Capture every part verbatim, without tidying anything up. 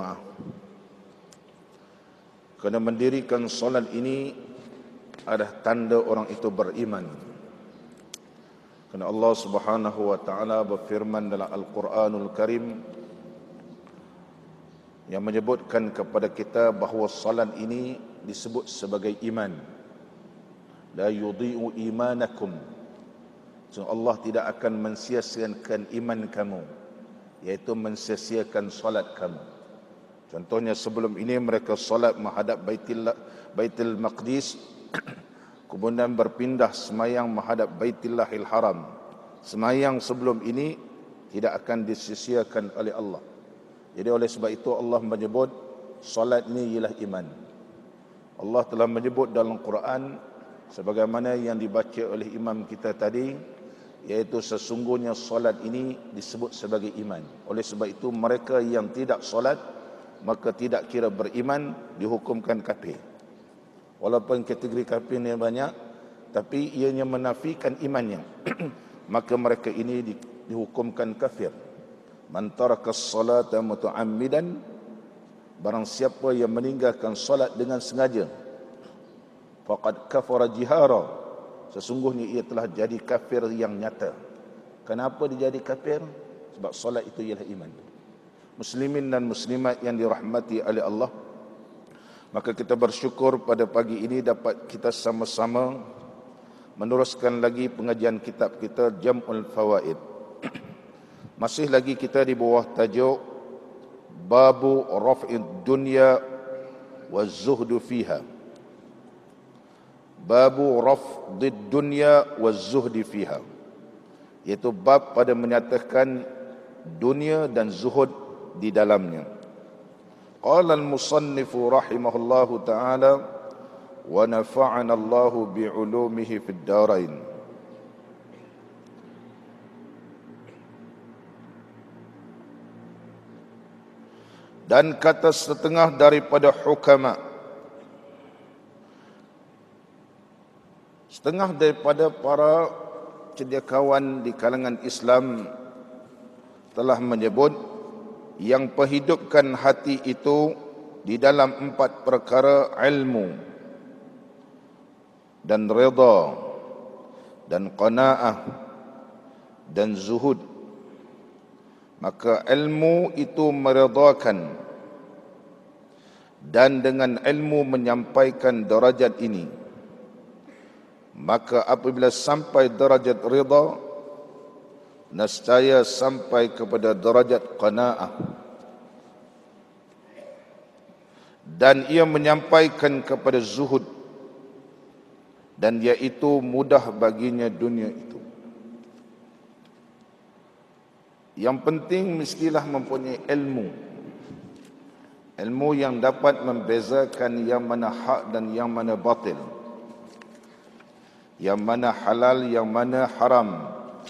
Kerana mendirikan solat ini adalah tanda orang itu beriman. Kerana Allah Subhanahu wa taala berfirman dalam Al-Quranul Karim yang menyebutkan kepada kita bahawa salat ini disebut sebagai iman. La yudhi'u imanakum. So Allah tidak akan mensia-siakan iman kamu, yaitu mensia-siakan salat kamu. Contohnya sebelum ini mereka salat menghadap Baitul Baitul Maqdis, kemudian berpindah semayang menghadap Baitullahil Haram. Semayang sebelum ini tidak akan disia-siakan oleh Allah. Jadi oleh sebab itu Allah menyebut salat ini ialah iman. Allah telah menyebut dalam Quran sebagaimana yang dibaca oleh imam kita tadi, iaitu sesungguhnya salat ini disebut sebagai iman. Oleh sebab itu mereka yang tidak salat maka tidak kira beriman, dihukumkan kafir. Walaupun kategori kafir ni banyak, tapi ianya menafikan imannya. Maka mereka ini di, dihukumkan kafir. Man taraka as-salata muta'ammidan, barang siapa yang meninggalkan salat dengan sengaja, faqad kafara jihara, sesungguhnya ia telah jadi kafir yang nyata. Kenapa dia jadi kafir? Sebab salat itu ialah iman. Muslimin dan muslimat yang dirahmati oleh Allah, maka kita bersyukur pada pagi ini dapat kita sama-sama meneruskan lagi pengajian kitab kita Jam'ul Fawaid. Masih lagi kita di bawah tajuk Babu Raf'id Dunya wa Zuhdu Fiha. Babu Raf'id Dunya wa Zuhdi Fiha, iaitu bab pada menyatakan dunia dan zuhud di dalamnya. Qala al-musannifu rahimahullahu ta'ala wa nafa'ana Allahu bi'ulumihi fid darain. Dan kata setengah daripada hukama, setengah daripada para cendekiawan di kalangan Islam telah menyebut yang menghidupkan hati itu di dalam empat perkara: ilmu dan redha dan qanaah dan zuhud. Maka ilmu itu meredakan, dan dengan ilmu menyampaikan darajat ini. Maka apabila sampai darajat redha, nescaya sampai kepada darajat qanaah, dan ia menyampaikan kepada zuhud, dan iaitu mudah baginya dunia itu. Yang penting mestilah mempunyai ilmu, ilmu yang dapat membezakan yang mana hak dan yang mana batil, yang mana halal, yang mana haram.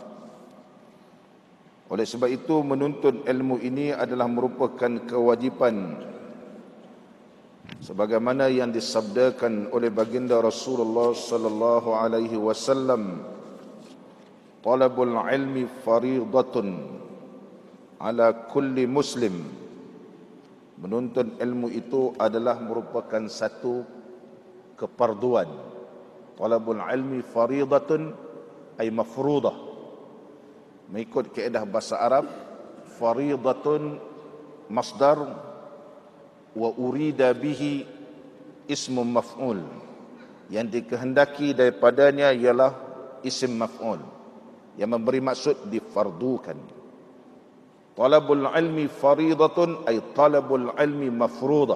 Oleh sebab itu menuntut ilmu ini adalah merupakan kewajipan, sebagaimana yang disabdakan oleh baginda Rasulullah sallallahu alaihi wasallam, talabul ilmi faridatun ala kulli muslim. Menuntut ilmu itu adalah merupakan satu keparduan. Talabul ilmi faridatun ay mafrudah. Mengikut kaedah bahasa Arab, faridatun masdar wa urida bihi ismu maf'ul. Yang dikehendaki daripadanya ialah isim maf'ul, yang memberi maksud difardukan. Talabul ilmi faridatun ay talabul ilmi mafrudah.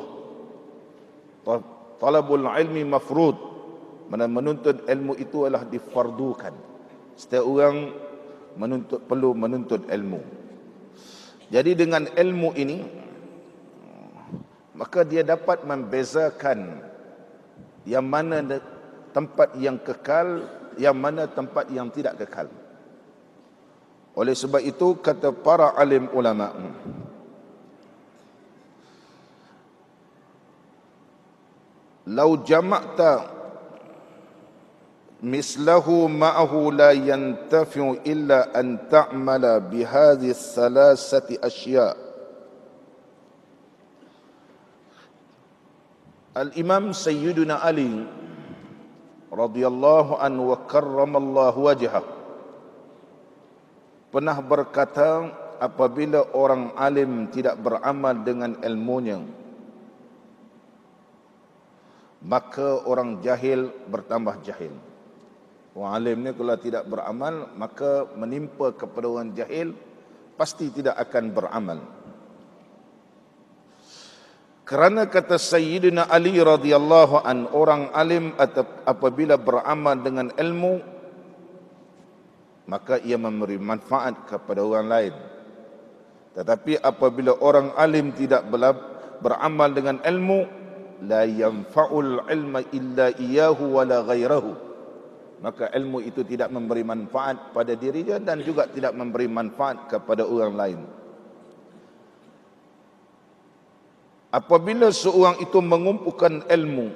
Talabul ilmi mafrud, mana menuntut ilmu itu adalah difardukan. Setiap orang menuntut, perlu menuntut ilmu. Jadi dengan ilmu ini, maka dia dapat membezakan yang mana tempat yang kekal, yang mana tempat yang tidak kekal. Oleh sebab itu kata para alim ulama, lau jama'ta mislahu ma'ahu la yantafi'u illa an ta'mala bihadhihi thalathati asya'. Al-Imam Sayyiduna Ali radhiyallahu anhu wa karramallahu wajhah pernah berkata, apabila orang alim tidak beramal dengan ilmunya, maka orang jahil bertambah jahil. Orang alim ni kalau tidak beramal, maka menimpa kepada orang jahil pasti tidak akan beramal. Kerana kata Sayyidina Ali radhiyallahu an, orang alim apabila beramal dengan ilmu, maka ia memberi manfaat kepada orang lain. Tetapi apabila orang alim tidak beramal dengan ilmu, la yanfa'ul ilma illa iyyahu wa la ghairahu, maka ilmu itu tidak memberi manfaat pada dirinya dan juga tidak memberi manfaat kepada orang lain. Apabila seorang itu mengumpulkan ilmu,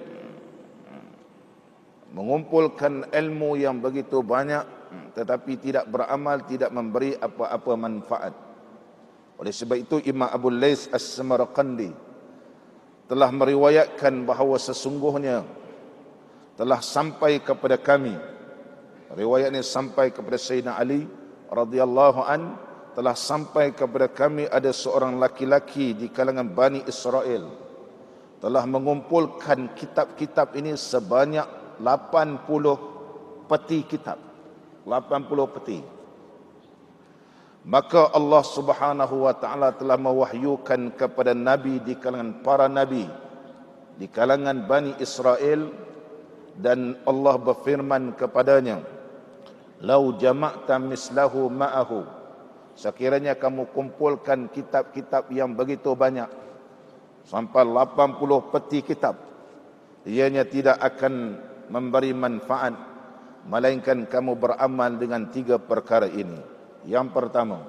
mengumpulkan ilmu yang begitu banyak, tetapi tidak beramal, tidak memberi apa-apa manfaat. Oleh sebab itu Imam Abu Lais As-Samarqandi telah meriwayatkan bahawa sesungguhnya telah sampai kepada kami, riwayat ini sampai kepada Sayyidina Ali radhiyallahu an, telah sampai kepada kami ada seorang laki-laki di kalangan Bani Israel telah mengumpulkan kitab-kitab ini sebanyak lapan puluh peti kitab. lapan puluh peti. Maka Allah Subhanahu wa taala telah mewahyukan kepada nabi di kalangan para nabi di kalangan Bani Israel, dan Allah berfirman kepadanya, "Lau jama'ta mislahu ma'ahu", sekiranya kamu kumpulkan kitab-kitab yang begitu banyak sampai lapan puluh peti kitab, ianya tidak akan memberi manfaat melainkan kamu beramal dengan tiga perkara ini. Yang pertama,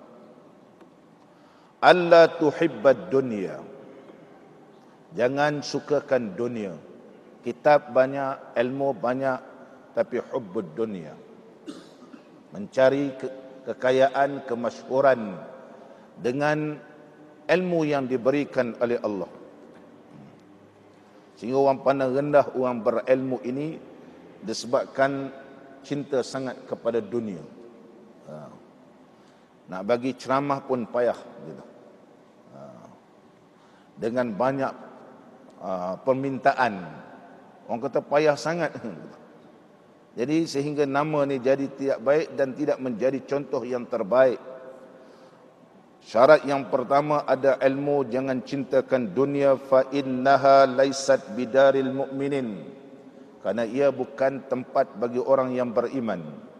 alla tuhibbad dunya, jangan sukakan dunia. Kitab banyak, ilmu banyak, tapi hubbud dunya, mencari ke kekayaan, kemasyhuran dengan ilmu yang diberikan oleh Allah. Sehingga orang pandang rendah orang berilmu ini disebabkan cinta sangat kepada dunia. Ha. Nak bagi ceramah pun payah gitu. Ha. Dengan banyak uh, permintaan, orang kata payah sangat. Jadi sehingga nama ni jadi tidak baik dan tidak menjadi contoh yang terbaik. Syarat yang pertama ada ilmu, jangan cintakan dunia, fa innaha laysat bidaril mu'minin, karena ia bukan tempat bagi orang yang beriman.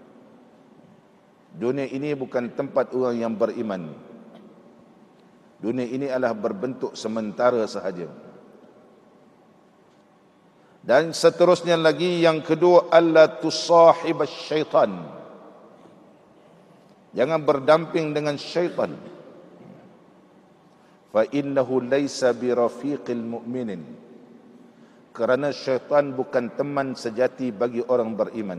Dunia ini bukan tempat orang yang beriman. Dunia ini adalah berbentuk sementara sahaja. Dan seterusnya lagi, yang kedua, alla tusahibas syaitan, jangan berdamping dengan syaitan. Fa innahu laysa birafiqil mu'minin, kerana syaitan bukan teman sejati bagi orang beriman.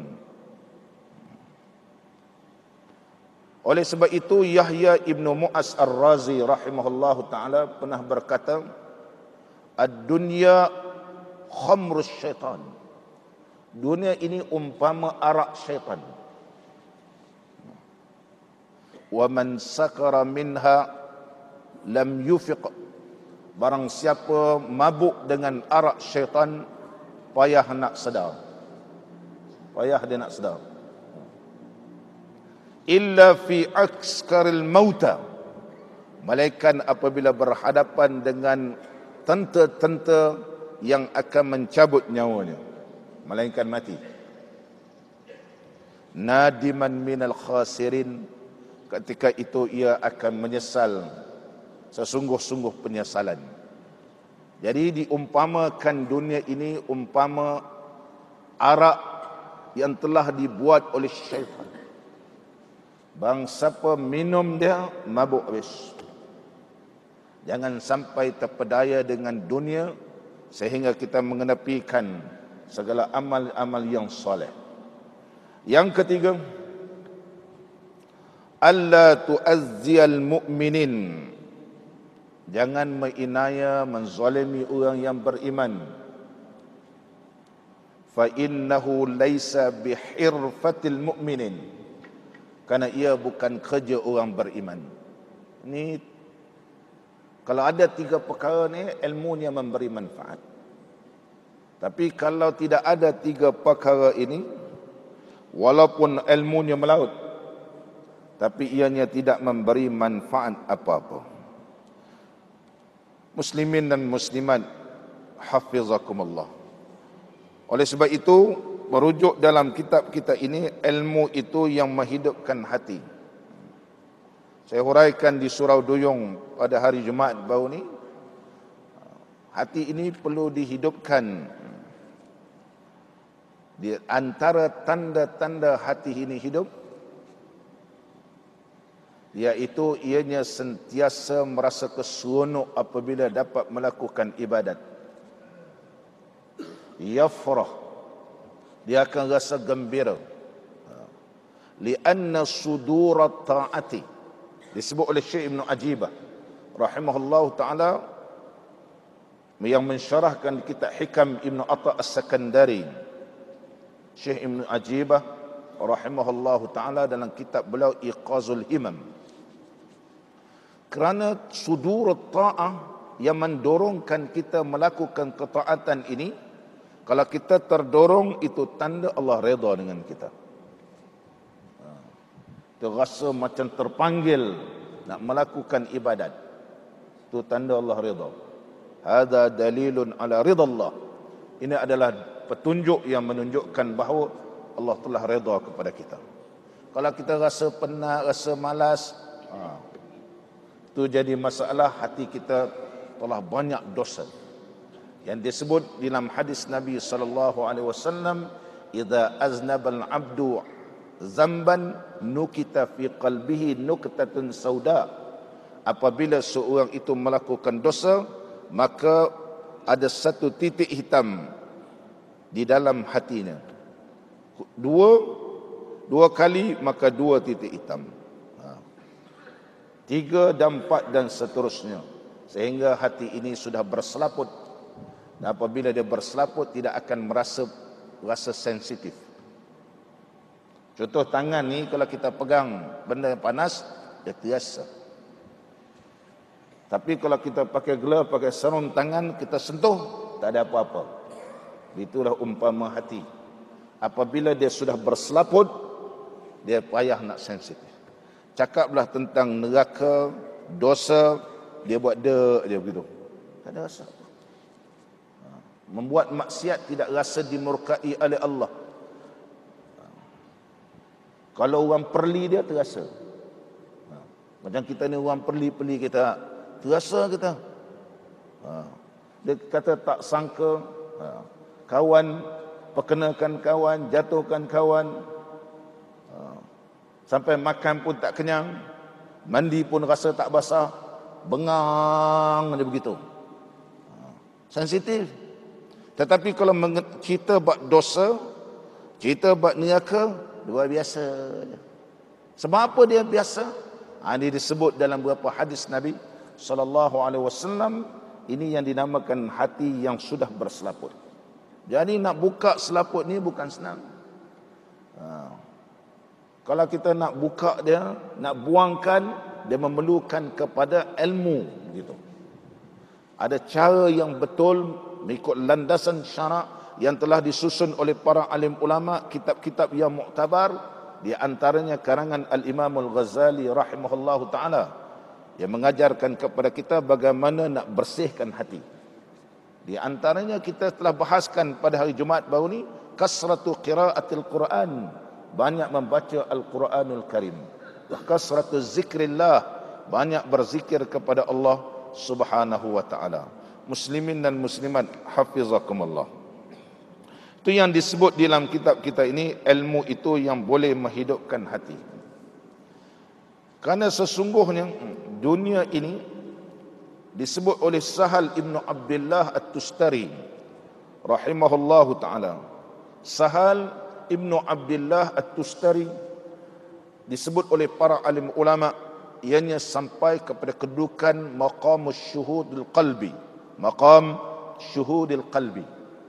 Oleh sebab itu Yahya ibnu Mu'az Ar-Razi rahimahullahu ta'ala pernah berkata, ad-dunya khamrus syaitan, dunia ini umpama arak syaitan. Wa man sakara minha lam yufiq, barang siapa mabuk dengan arak syaitan, payah nak sedar, payah dia nak sedar. Illa fi akskaril mauta, malaikat apabila berhadapan dengan tenta-tenta yang akan mencabut nyawanya, malaikat mati. Nadiman minal khasirin, ketika itu ia akan menyesal sesungguh-sungguh penyesalan. Jadi diumpamakan dunia ini umpama arak yang telah dibuat oleh syaitan. Bang siapa minum dia mabuk habis. Jangan sampai terpedaya dengan dunia sehingga kita mengenepikan segala amal-amal yang soleh. Yang ketiga, alla tu'azziyal mu'minin, jangan menginaya, menzalimi orang yang beriman. fa innahu laisa bihirfatil mu'minin, karena ia bukan kerja orang beriman. Ini kalau ada tiga perkara ni, ilmunya memberi manfaat. Tapi kalau tidak ada tiga perkara ini, walaupun ilmunya melaut, tapi ianya tidak memberi manfaat apa-apa. Muslimin dan muslimat, hafizakumullah. Oleh sebab itu, merujuk dalam kitab kita ini, ilmu itu yang menghidupkan hati. Saya huraikan di surau Duyung pada hari Jumaat baru ni, hati ini perlu dihidupkan. Di antara tanda-tanda hati ini hidup, iaitu ianya sentiasa merasa keseronok apabila dapat melakukan ibadat. Yafrah, dia akan rasa gembira. Lianna sudurat ta'ati, disebut oleh Syekh Ibn Ajibah rahimahullah ta'ala, yang mensyarahkan kitab Hikam Ibn Atta' As-Sakandari. Syekh Ibn Ajibah rahimahullah ta'ala dalam kitab beliau Iqazul Himam, kerana sudur ta'ah yang mendorongkan kita melakukan ketaatan ini, kalau kita terdorong, itu tanda Allah redha dengan kita. Terasa macam terpanggil nak melakukan ibadat, itu tanda Allah redha. Hadza dalilun ala ridha Allah. Ini adalah petunjuk yang menunjukkan bahawa Allah telah redha kepada kita. Kalau kita rasa penat, rasa malas, ha, itu jadi masalah hati kita telah banyak dosa. Yang disebut dalam hadis Nabi sallallahu alaihi wasallam, idza aznaba al-'abdu zamban nukita fi qalbihi nuktatun sauda. Apabila seorang itu melakukan dosa, maka ada satu titik hitam di dalam hatinya. Dua dua kali, maka dua titik hitam. Ha. Tiga dan empat dan seterusnya, sehingga hati ini sudah berselaput. Dan apabila dia berselaput, tidak akan merasa rasa sensitif. Contoh tangan ni, kalau kita pegang benda yang panas, dia terasa. Tapi kalau kita pakai glove, pakai sarung tangan, kita sentuh, tak ada apa-apa. Itulah umpama hati. Apabila dia sudah berselaput, dia payah nak sensitif. Cakaplah tentang neraka, dosa, dia buat dek dia begitu. Tak ada rasa. Membuat maksiat tidak rasa dimurkai oleh Allah. Kalau orang perli, dia terasa. Macam kita ni orang perli-perli, kita terasa kita. Dia kata tak sangka, kawan perkenakan kawan, jatuhkan kawan, sampai makan pun tak kenyang, mandi pun rasa tak basah, bengang dia begitu. Sensitif. Tetapi kalau kita buat dosa, kita buat neraka, luar biasa. Sebab apa dia biasa? Ha, ini disebut dalam beberapa hadis Nabi sallallahu alaihi wasallam. Ini yang dinamakan hati yang sudah berselaput. Jadi nak buka selaput ni bukan senang. Ha. Kalau kita nak buka dia, nak buangkan, dia memerlukan kepada ilmu gitu. Ada cara yang betul mengikut landasan syarak yang telah disusun oleh para alim ulama, kitab-kitab yang muktabar, di antaranya karangan Al-Imam Al-Ghazali rahimahullahu ta'ala, yang mengajarkan kepada kita bagaimana nak bersihkan hati. Di antaranya kita telah bahaskan pada hari Jumaat baru ni, kasratu qiraatil Quran, banyak membaca Al-Quranul Karim. Wa kasratu zikrillah, banyak berzikir kepada Allah subhanahu wa ta'ala. Muslimin dan muslimat, hafizakumullah. Itu yang disebut dalam kitab kita ini, ilmu itu yang boleh menghidupkan hati. Karena sesungguhnya dunia ini disebut oleh Sahal Ibn Abdullah At-Tustari rahimahullahu ta'ala. Sahal Ibn Abdullah At-Tustari disebut oleh para alim ulama, ianya sampai kepada kedudukan maqam syuhudul qalbi. Maqam syuhudil qalbi.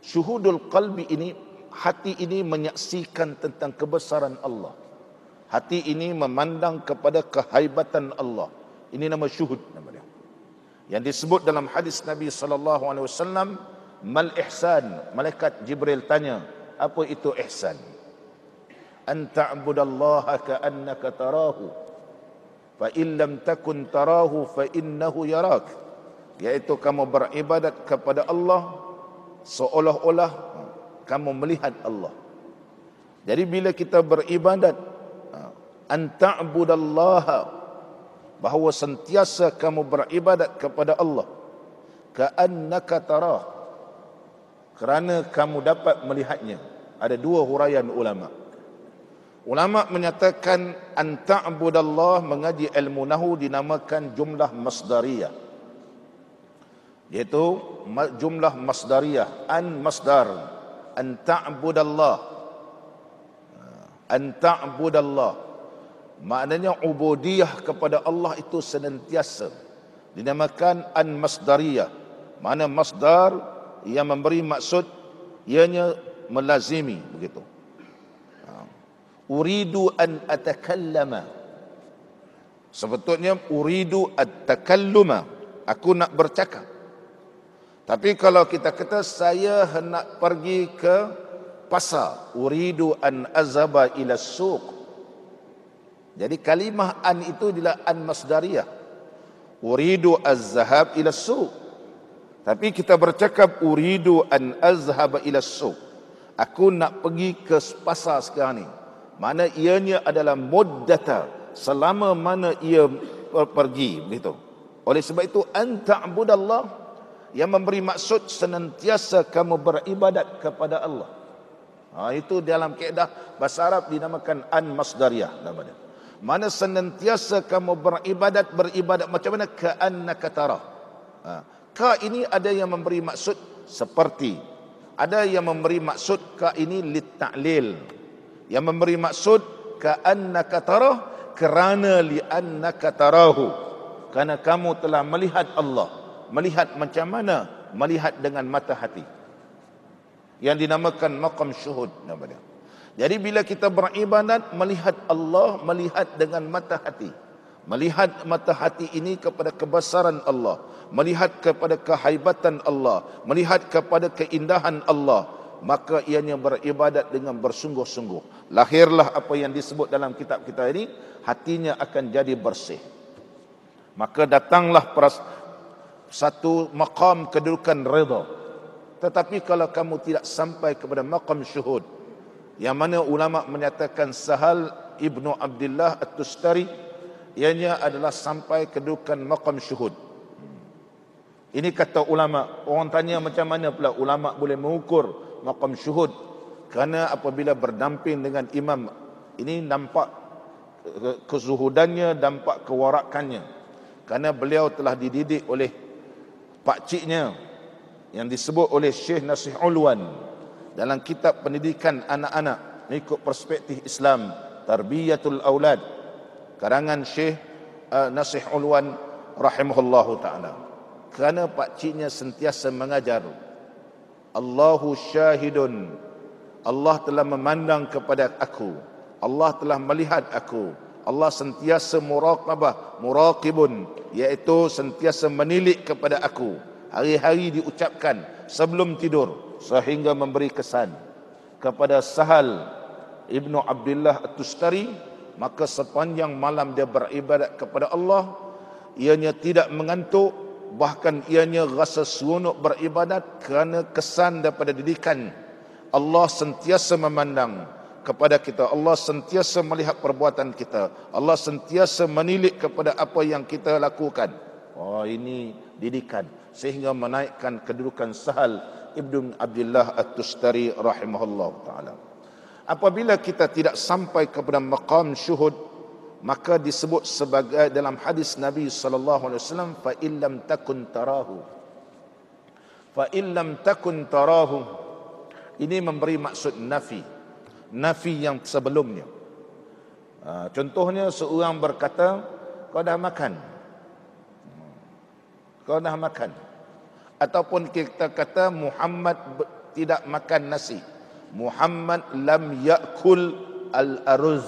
Syuhudul qalbi ini, hati ini menyaksikan tentang kebesaran Allah. Hati ini memandang kepada kehaibatan Allah. Ini nama syuhud nama dia. Yang disebut dalam hadis Nabi sallallahu alaihi wasallam, mal ihsan. Malaikat Jibril tanya, apa itu ihsan? An ta'budallaha ka'annaka tarahu fa in lam takun tarahu fa innahu yarak. Yaitu kamu beribadat kepada Allah seolah-olah kamu melihat Allah. Jadi bila kita beribadat, an ta'budallaha, bahawa sentiasa kamu beribadat kepada Allah, ka'annaka tarah, kerana kamu dapat melihatnya. Ada dua huraian ulama. Ulama menyatakan an ta'budallah, mengaji ilmu nahu dinamakan jumlah masdariyah, iaitu jumlah masdariyah. An masdar, an ta'budallah, an ta'budallah, maknanya ubudiyah kepada Allah itu senantiasa, dinamakan an masdariyah. Mana masdar yang memberi maksud, ianya melazimi, begitu. Uridu an atakallama, sebetulnya uridu at-takalluma, aku nak bercakap. Tapi kalau kita kata saya hendak pergi ke pasar, uridu an azhaba ila suq, jadi kalimah an itu adalah an masdariyah, uridu az-zahab ila suq. Tapi kita bercakap uridu an azhaba ila suq, aku nak pergi ke pasar sekarang ni, mana ianya adalah muddata, selama mana ia pergi, begitu. Oleh sebab itu an ta'budallah yang memberi maksud senantiasa kamu beribadat kepada Allah. Ha, itu dalam kaedah bahasa Arab dinamakan an masdariyah namanya. Mana senantiasa kamu beribadat, beribadat macam mana? Ka'annaka tarah. Ha, ka ini ada yang memberi maksud seperti, ada yang memberi maksud ka ini lit ta'lil, yang memberi maksud ka'annaka tarah, kerana li'annaka tarahu, kerana kamu telah melihat Allah. Melihat macam mana? Melihat dengan mata hati, yang dinamakan maqam syuhud nama dia. Jadi bila kita beribadat, melihat Allah, melihat dengan mata hati. Melihat mata hati ini kepada kebesaran Allah, melihat kepada kehaibatan Allah, melihat kepada keindahan Allah, maka ianya beribadat dengan bersungguh-sungguh. Lahirlah apa yang disebut dalam kitab kita ini, hatinya akan jadi bersih. Maka datanglah peras, satu maqam kedudukan redha. Tetapi kalau kamu tidak sampai kepada maqam syuhud, yang mana ulama menyatakan Sahal ibnu Abdullah At-Tustari, ianya adalah sampai kedudukan maqam syuhud. Ini kata ulama. Orang tanya macam mana pula ulama boleh mengukur maqam syuhud? Kerana apabila berdamping dengan imam, ini nampak kezuhudannya, nampak kewarakannya. Kerana beliau telah dididik oleh pakciknya yang disebut oleh Syekh Nasih Ulwan dalam kitab pendidikan anak-anak mengikut perspektif Islam, Tarbiyatul Aulad, karangan Syekh uh, Nasih Ulwan rahimahullahu ta'ala. Kerana pakciknya sentiasa mengajar, Allahu syahidun, Allah telah memandang kepada aku, Allah telah melihat aku, Allah sentiasa muraqabah, muraqibun, iaitu sentiasa menilik kepada aku. Hari-hari diucapkan sebelum tidur, sehingga memberi kesan kepada Sahal ibnu Abdullah At-Tustari. Maka sepanjang malam dia beribadat kepada Allah, ianya tidak mengantuk, bahkan ianya rasa seronok beribadat kerana kesan daripada didikan. Allah sentiasa memandang kepada kita, Allah sentiasa melihat perbuatan kita, Allah sentiasa menilik kepada apa yang kita lakukan. Oh, ini didikan sehingga menaikkan kedudukan Sahal ibnu Abdullah At-Tustari rahimahullah ta'ala. Apabila kita tidak sampai kepada maqam syuhud, maka disebut sebagai dalam hadis Nabi sallallahu alaihi wasallam, fa illam takun tarahu, fa illam takun tarahu, ini memberi maksud nafi, nafi yang sebelumnya. Ha, contohnya seorang berkata, kau dah makan, kau dah makan, ataupun kita kata Muhammad tidak makan nasi. Muhammad lam yakul al-aruz.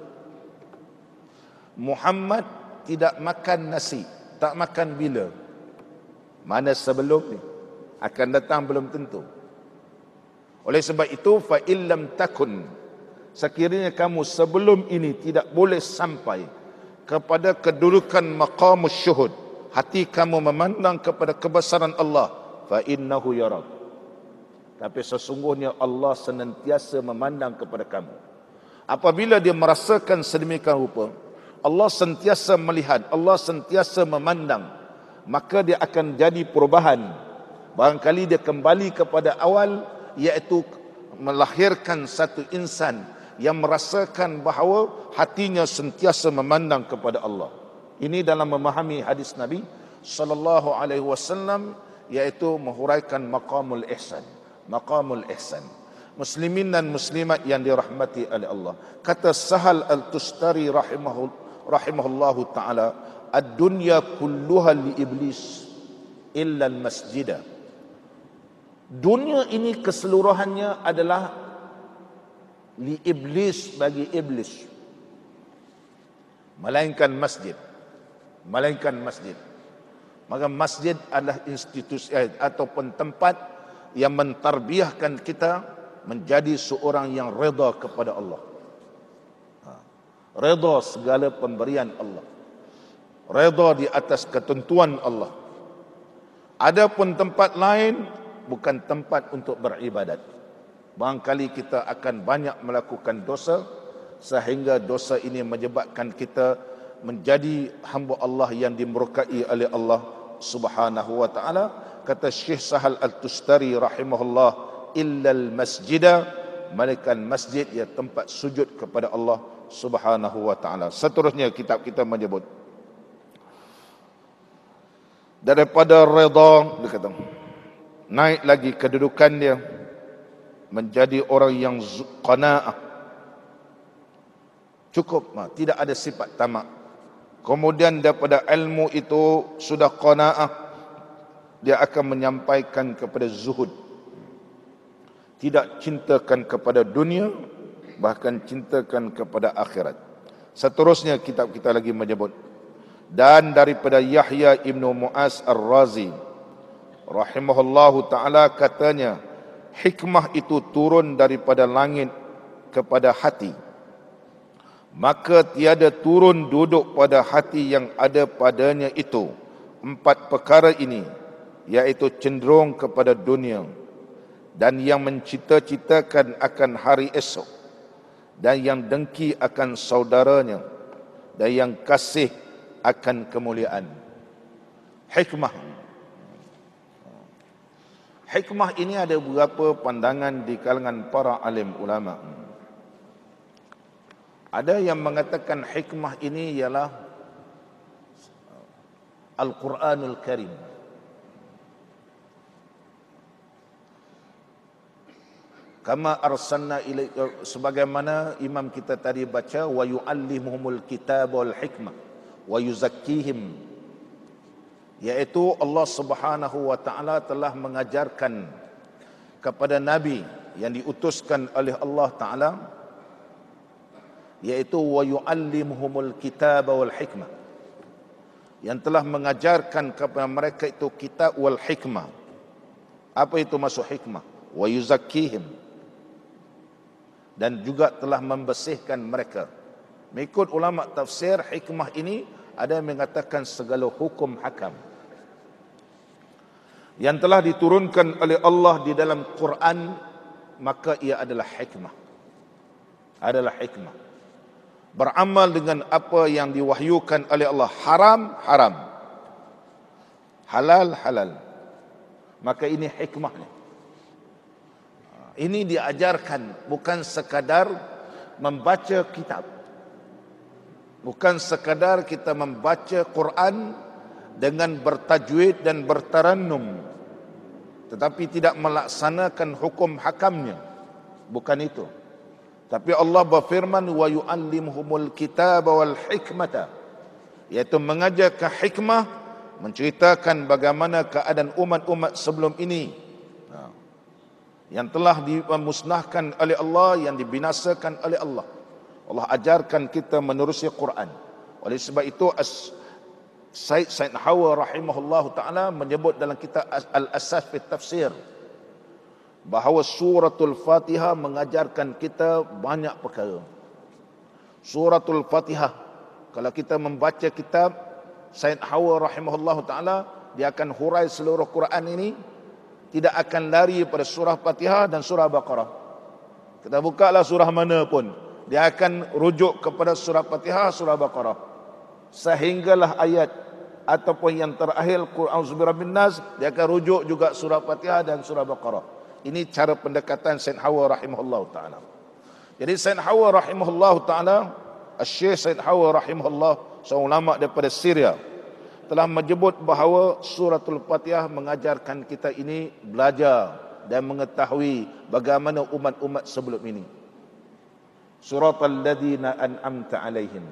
Muhammad tidak makan nasi. Tak makan bila? Mana sebelum ni? Akan datang belum tentu. Oleh sebab itu, fa illam takun, sekiranya kamu sebelum ini tidak boleh sampai kepada kedudukan maqamus syuhud, hati kamu memandang kepada kebesaran Allah, fa innahu yarak. Tapi sesungguhnya Allah senantiasa memandang kepada kamu. Apabila dia merasakan sedemikian rupa, Allah sentiasa melihat, Allah sentiasa memandang, maka dia akan jadi perubahan. Barangkali dia kembali kepada awal, iaitu melahirkan satu insan yang merasakan bahawa hatinya sentiasa memandang kepada Allah. Ini dalam memahami hadis Nabi sallallahu alaihi wasallam, iaitu menghuraikan maqamul ihsan. Maqamul ihsan. Muslimin dan muslimat yang dirahmati oleh Allah. Kata Sahal Al-Tustari rahimahullah rahimahullahu ta'ala, ad-dunya kulluha li iblis illa al-masjidah. Dunia ini keseluruhannya adalah li iblis, bagi iblis, melainkan masjid. Melainkan masjid. Maka masjid adalah institusi ataupun tempat yang mentarbiahkan kita menjadi seorang yang reda kepada Allah. Reda segala pemberian Allah, reda di atas ketentuan Allah. Adapun tempat lain bukan tempat untuk beribadat. Barangkali kita akan banyak melakukan dosa, sehingga dosa ini menyebabkan kita menjadi hamba Allah yang dimurkai oleh Allah Subhanahu wa taala. Kata Syekh Sahal Al-Tustari rahimahullah, illal masjidah, malaikat masjid ya tempat sujud kepada Allah Subhanahu wa taala. Seterusnya kitab kita menyebut daripada redha, dia kata naik lagi kedudukan dia menjadi orang yang qanaah, cukup, tidak ada sifat tamak. Kemudian daripada ilmu itu sudah qanaah, dia akan menyampaikan kepada zuhud, tidak cintakan kepada dunia, bahkan cintakan kepada akhirat. Seterusnya kitab kita lagi menyebut, dan daripada Yahya ibnu Mu'az Ar-Razi rahimahullahu ta'ala, katanya hikmah itu turun daripada langit kepada hati, maka tiada turun duduk pada hati yang ada padanya itu empat perkara ini, iaitu cenderung kepada dunia, dan yang mencita-citakan akan hari esok, dan yang dengki akan saudaranya, dan yang kasih akan kemuliaan. Hikmah. Hikmah ini ada beberapa pandangan di kalangan para alim ulama. Ada yang mengatakan hikmah ini ialah Al-Quranul Karim. Kama arsalna ilaika, sebagaimana imam kita tadi baca, wa yu'allimuhumul kitab wal hikmah wa yuzakkihim, yaitu Allah Subhanahu wa taala telah mengajarkan kepada nabi yang diutuskan oleh Allah taala, yaitu wa yu'allimuhumul kitab wal hikmah, yang telah mengajarkan kepada mereka itu kitab wal hikmah. Apa itu maksud hikmah? Wa yuzakkihim, dan juga telah membersihkan mereka. Mengikut ulama tafsir, hikmah ini ada yang mengatakan segala hukum hakam yang telah diturunkan oleh Allah di dalam Quran, maka ia adalah hikmah. Adalah hikmah. Beramal dengan apa yang diwahyukan oleh Allah, haram haram, halal halal, maka ini hikmahnya. Ini diajarkan, bukan sekadar membaca kitab, bukan sekadar kita membaca Quran dengan bertajwid dan bertarannum, tetapi tidak melaksanakan hukum hakamnya. Bukan itu. Tapi Allah berfirman, wa yu'allimuhumul kitab wal hikmata, iaitu mengajarkan hikmah, menceritakan bagaimana keadaan umat-umat sebelum ini, yang telah dimusnahkan oleh Allah, yang dibinasakan oleh Allah. Allah ajarkan kita menerusi Quran. Oleh sebab itu Said Said Hawa rahimahullah ta'ala menyebut dalam kitab Al-Asas fi Tafsir bahawa suratul Fatihah mengajarkan kita banyak perkara. Suratul Fatihah, kalau kita membaca kitab Said Hawa rahimahullah ta'ala, dia akan hurai seluruh Quran ini, tidak akan lari pada surah Fatihah dan surah Baqarah. Kita bukalah surah mana pun, dia akan rujuk kepada surah Fatihah, surah Baqarah, sehinggalah ayat ataupun yang terakhir Qul a'udzu birabbin nas, dia akan rujuk juga surah Fatihah dan surah Baqarah. Ini cara pendekatan Said Hawa rahimahullah ta'ala. Jadi Said Hawa rahimahullah ta'ala, Syekh Said Hawa rahimahullah, seorang ulama daripada Syria, telah menyebut bahawa suratul Fatihah mengajarkan kita ini belajar dan mengetahui bagaimana umat-umat sebelum ini. Suratul ladzina an'amta alaihim,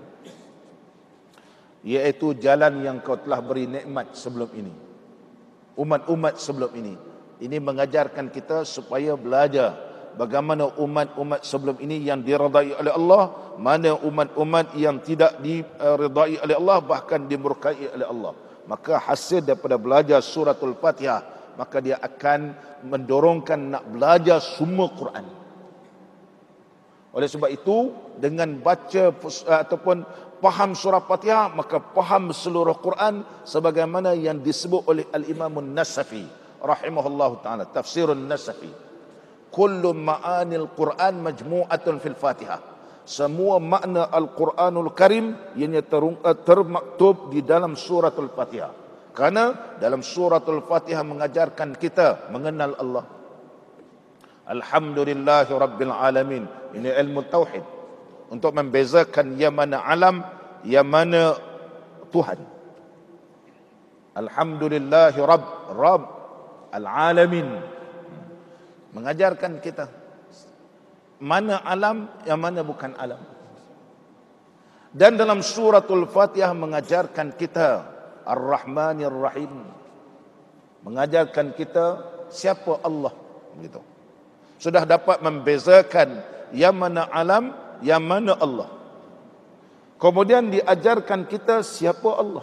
iaitu jalan yang kau telah beri nikmat sebelum ini, umat-umat sebelum ini. Ini mengajarkan kita supaya belajar bagaimana umat-umat sebelum ini yang diridai oleh Allah, mana umat-umat yang tidak diridai oleh Allah, bahkan dimurkai oleh Allah. Maka hasil daripada belajar suratul Fatihah, maka dia akan mendorongkan nak belajar semua Quran. Oleh sebab itu, dengan baca ataupun faham surah Fatihah, maka faham seluruh Quran, sebagaimana yang disebut oleh Al-Imam An-Nasafi rahimahullahu ta'ala, Tafsirun Nasafi, kullu ma'anil Quran majmu'atun fil Fatihah. Semua makna Al-Quranul Karim yang termaktub di dalam suratul Fatihah. Karena dalam suratul Fatihah mengajarkan kita mengenal Allah. Alhamdulillahi Rabbil Alamin. Ini ilmu tauhid, untuk membezakan yang mana alam, yang mana Tuhan. Alhamdulillahi Rabb, Rabb Al-Alamin. Mengajarkan kita mana alam, yang mana bukan alam. Dan dalam suratul Fatihah mengajarkan kita Ar-Rahmanir Rahim, mengajarkan kita siapa Allah, begitu. Sudah dapat membezakan yang mana alam, yang mana Allah. Kemudian diajarkan kita siapa Allah.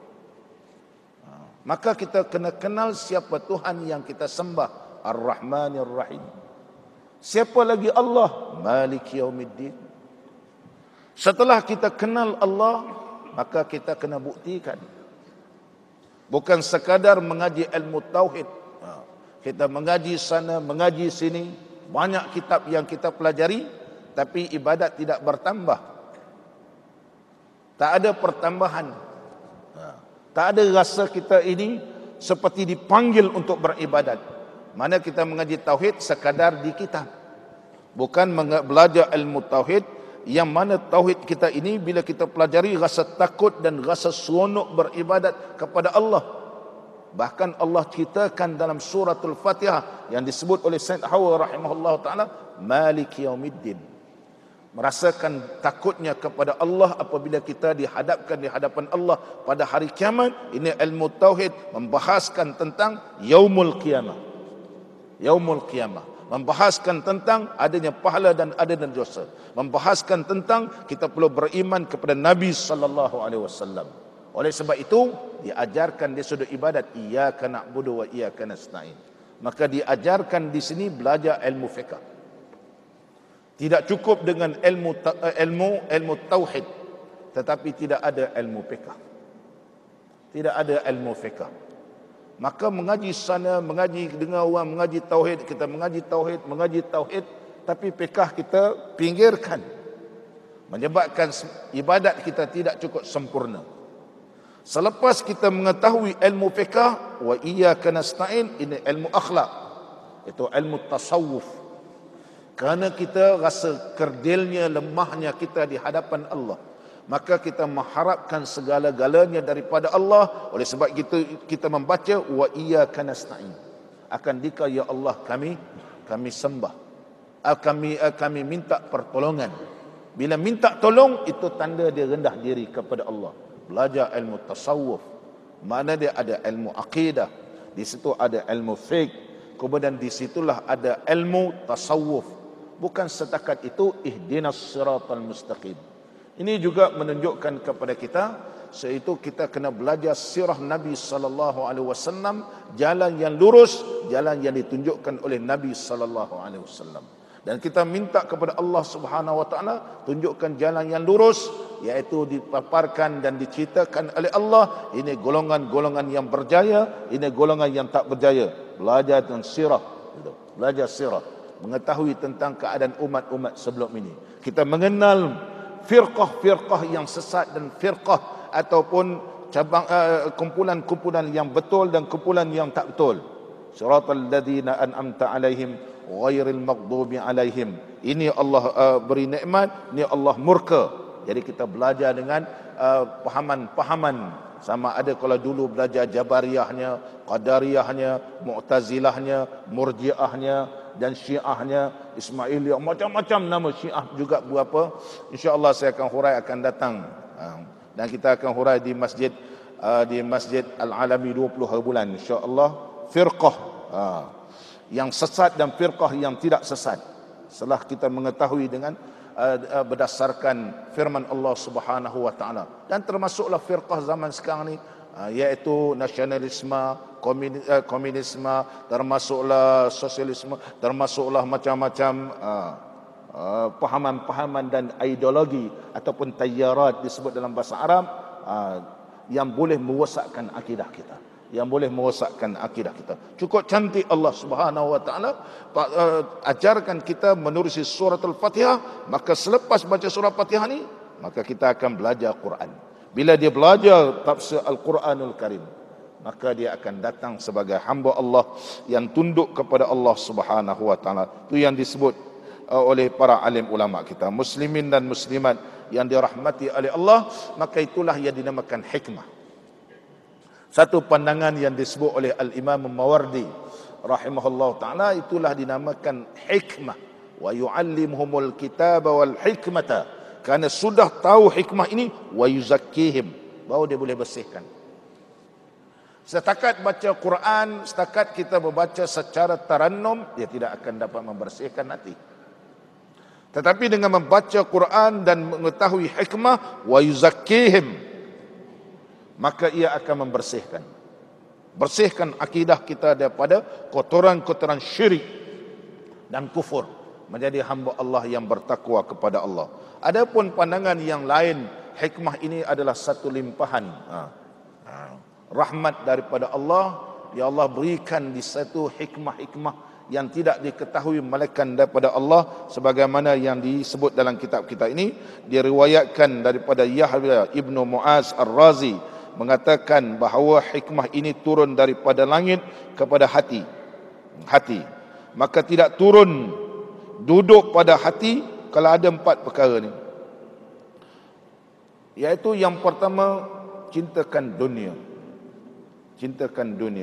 Maka kita kena kenal siapa Tuhan yang kita sembah, Ar-Rahmanir Rahim. Siapa lagi Allah? Maliki Yaumiddin. Setelah kita kenal Allah, maka kita kena buktikan. Bukan sekadar mengaji ilmu tauhid. Kita mengaji sana, mengaji sini, banyak kitab yang kita pelajari, tapi ibadat tidak bertambah. Tak ada pertambahan. Tak ada rasa kita ini seperti dipanggil untuk beribadat. Mana kita mengaji tauhid sekadar di kitab, bukan belajar ilmu tauhid, yang mana tauhid kita ini bila kita pelajari rasa takut dan rasa seronok beribadat kepada Allah. Bahkan Allah ceritakan dalam suratul Fatihah yang disebut oleh Said Hawa rahimahullah ta'ala, Maliki Yaumiddin. Merasakan takutnya kepada Allah apabila kita dihadapkan di hadapan Allah pada hari kiamat. Ini ilmu tauhid membahaskan tentang Yaumul Qiyamah. Yaumul Qiyamah membahaskan tentang adanya pahala dan adanya dosa. Membahaskan tentang kita perlu beriman kepada Nabi sallallahu alaihi wasallam. Oleh sebab itu diajarkan di sudut ibadat, iyyaka na'budu wa iyyaka nasta'in. Maka diajarkan di sini belajar ilmu fiqh. Tidak cukup dengan ilmu ilmu ilmu tauhid, tetapi tidak ada ilmu fiqh. Tidak ada ilmu fiqh. Maka mengaji sana, mengaji dengan orang mengaji tauhid, kita mengaji tauhid, mengaji tauhid, tapi fiqh kita pinggirkan, menyebabkan ibadat kita tidak cukup sempurna. Selepas kita mengetahui ilmu fiqh, wa iyyaka nasta'in, ini ilmu akhlak, itu ilmu tasawuf. Kerana kita rasa kerdilnya, lemahnya kita di hadapan Allah, maka kita mengharapkan segala-galanya daripada Allah. Oleh sebab itu kita membaca wa iyyaka nasta'in, akan dika ya Allah kami kami sembah, kami kami minta pertolongan. Bila minta tolong, itu tanda dia rendah diri kepada Allah. Belajar ilmu tasawuf, mana dia ada ilmu akidah, di situ ada ilmu fiqh, Kemudian di situlah ada ilmu tasawuf. Bukan setakat itu, ihdinas siratal mustaqim. Ini juga menunjukkan kepada kita, iaitu kita kena belajar sirah Nabi sallallahu alaihi wasallam, jalan yang lurus, jalan yang ditunjukkan oleh Nabi sallallahu alaihi wasallam. Dan kita minta kepada Allah Subhanahu wa taala tunjukkan jalan yang lurus, iaitu dipaparkan dan diceritakan oleh Allah, ini golongan-golongan yang berjaya, ini golongan yang tak berjaya. Belajar tentang sirah, belajar sirah, mengetahui tentang keadaan umat-umat sebelum ini. Kita mengenal firqah-firqah yang sesat dan firqah ataupun cabang uh, kumpulan-kumpulan yang betul dan kumpulan yang tak betul. Siratal ladzina an'amta alaihim ghairil maghdubi alaihim. Ini Allah uh, beri nikmat, ini Allah murka. Jadi kita belajar dengan uh, pahaman-pahaman. Sama ada kalau dulu belajar Jabariyahnya, Qadariyahnya, Mu'tazilahnya, Murji'ahnya dan Syiahnya, Ismailiyah, macam-macam nama Syiah juga berapa. InsyaAllah saya akan hurai akan datang. Dan kita akan hurai di masjid di Masjid Al-Alami dua puluh hari bulan. InsyaAllah firqah yang sesat dan firqah yang tidak sesat. Setelah kita mengetahui dengan Uh, berdasarkan firman Allah Subhanahu wa taala, dan termasuklah firqah zaman sekarang ni, uh, iaitu nasionalisme, komunis, uh, komunisme, termasuklah sosialisme, termasuklah macam-macam uh, uh, pahaman-pahaman dan ideologi ataupun tayarat disebut dalam bahasa Arab, uh, yang boleh merosakkan akidah kita, yang boleh merosakkan akidah kita. Cukup cantik Allah Subhanahu wa taala uh, ajarkan kita menerusi surah Al-Fatihah, maka selepas baca surah Al-Fatihah ni, maka kita akan belajar Quran. Bila dia belajar tafsir Al-Quranul Karim, maka dia akan datang sebagai hamba Allah yang tunduk kepada Allah Subhanahu wa taala. Itu yang disebut uh, oleh para alim ulama kita, muslimin dan muslimat yang dirahmati oleh Allah, maka itulah yang dinamakan hikmah. Satu pandangan yang disebut oleh Al-Imam Mawardi rahimahullah ta'ala, itulah dinamakan hikmah. Wa yu'allimhumul kitaba wal hikmata. Kerana sudah tahu hikmah ini, wa yuzakkihim, baru dia boleh bersihkan. Setakat baca Quran, setakat kita membaca secara tarannum, dia tidak akan dapat membersihkan hati. Tetapi dengan membaca Quran dan mengetahui hikmah, wa yuzakkihim, maka ia akan membersihkan. Bersihkan akidah kita daripada kotoran-kotoran syirik dan kufur, menjadi hamba Allah yang bertakwa kepada Allah. Adapun pandangan yang lain, hikmah ini adalah satu limpahan ha. Ha. rahmat daripada Allah. Ya Allah berikan di satu hikmah-hikmah yang tidak diketahui malaikat daripada Allah, sebagaimana yang disebut dalam kitab kita ini. Diriwayatkan daripada Yahya ibnu Muaz Ar-Razi mengatakan bahawa hikmah ini turun daripada langit kepada hati. Hati. Maka tidak turun duduk pada hati kalau ada empat perkara ni. Iaitu yang pertama, cintakan dunia. Cintakan dunia.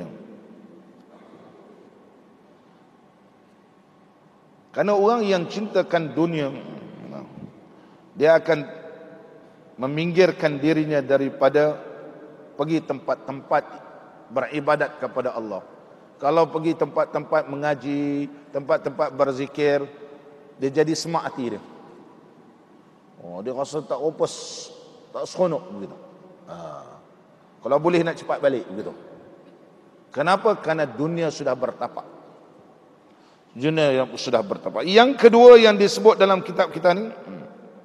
Karena orang yang cintakan dunia, dia akan meminggirkan dirinya daripada pergi tempat-tempat beribadat kepada Allah. Kalau pergi tempat-tempat mengaji, tempat-tempat berzikir, dia jadi semak hati dia. Oh, dia rasa tak opus, tak seronok begitu. Ha. Kalau boleh nak cepat balik begitu. Kenapa? Kerana dunia sudah bertapak. Dunia yang sudah bertapak. Yang kedua yang disebut dalam kitab kita ni, hmm.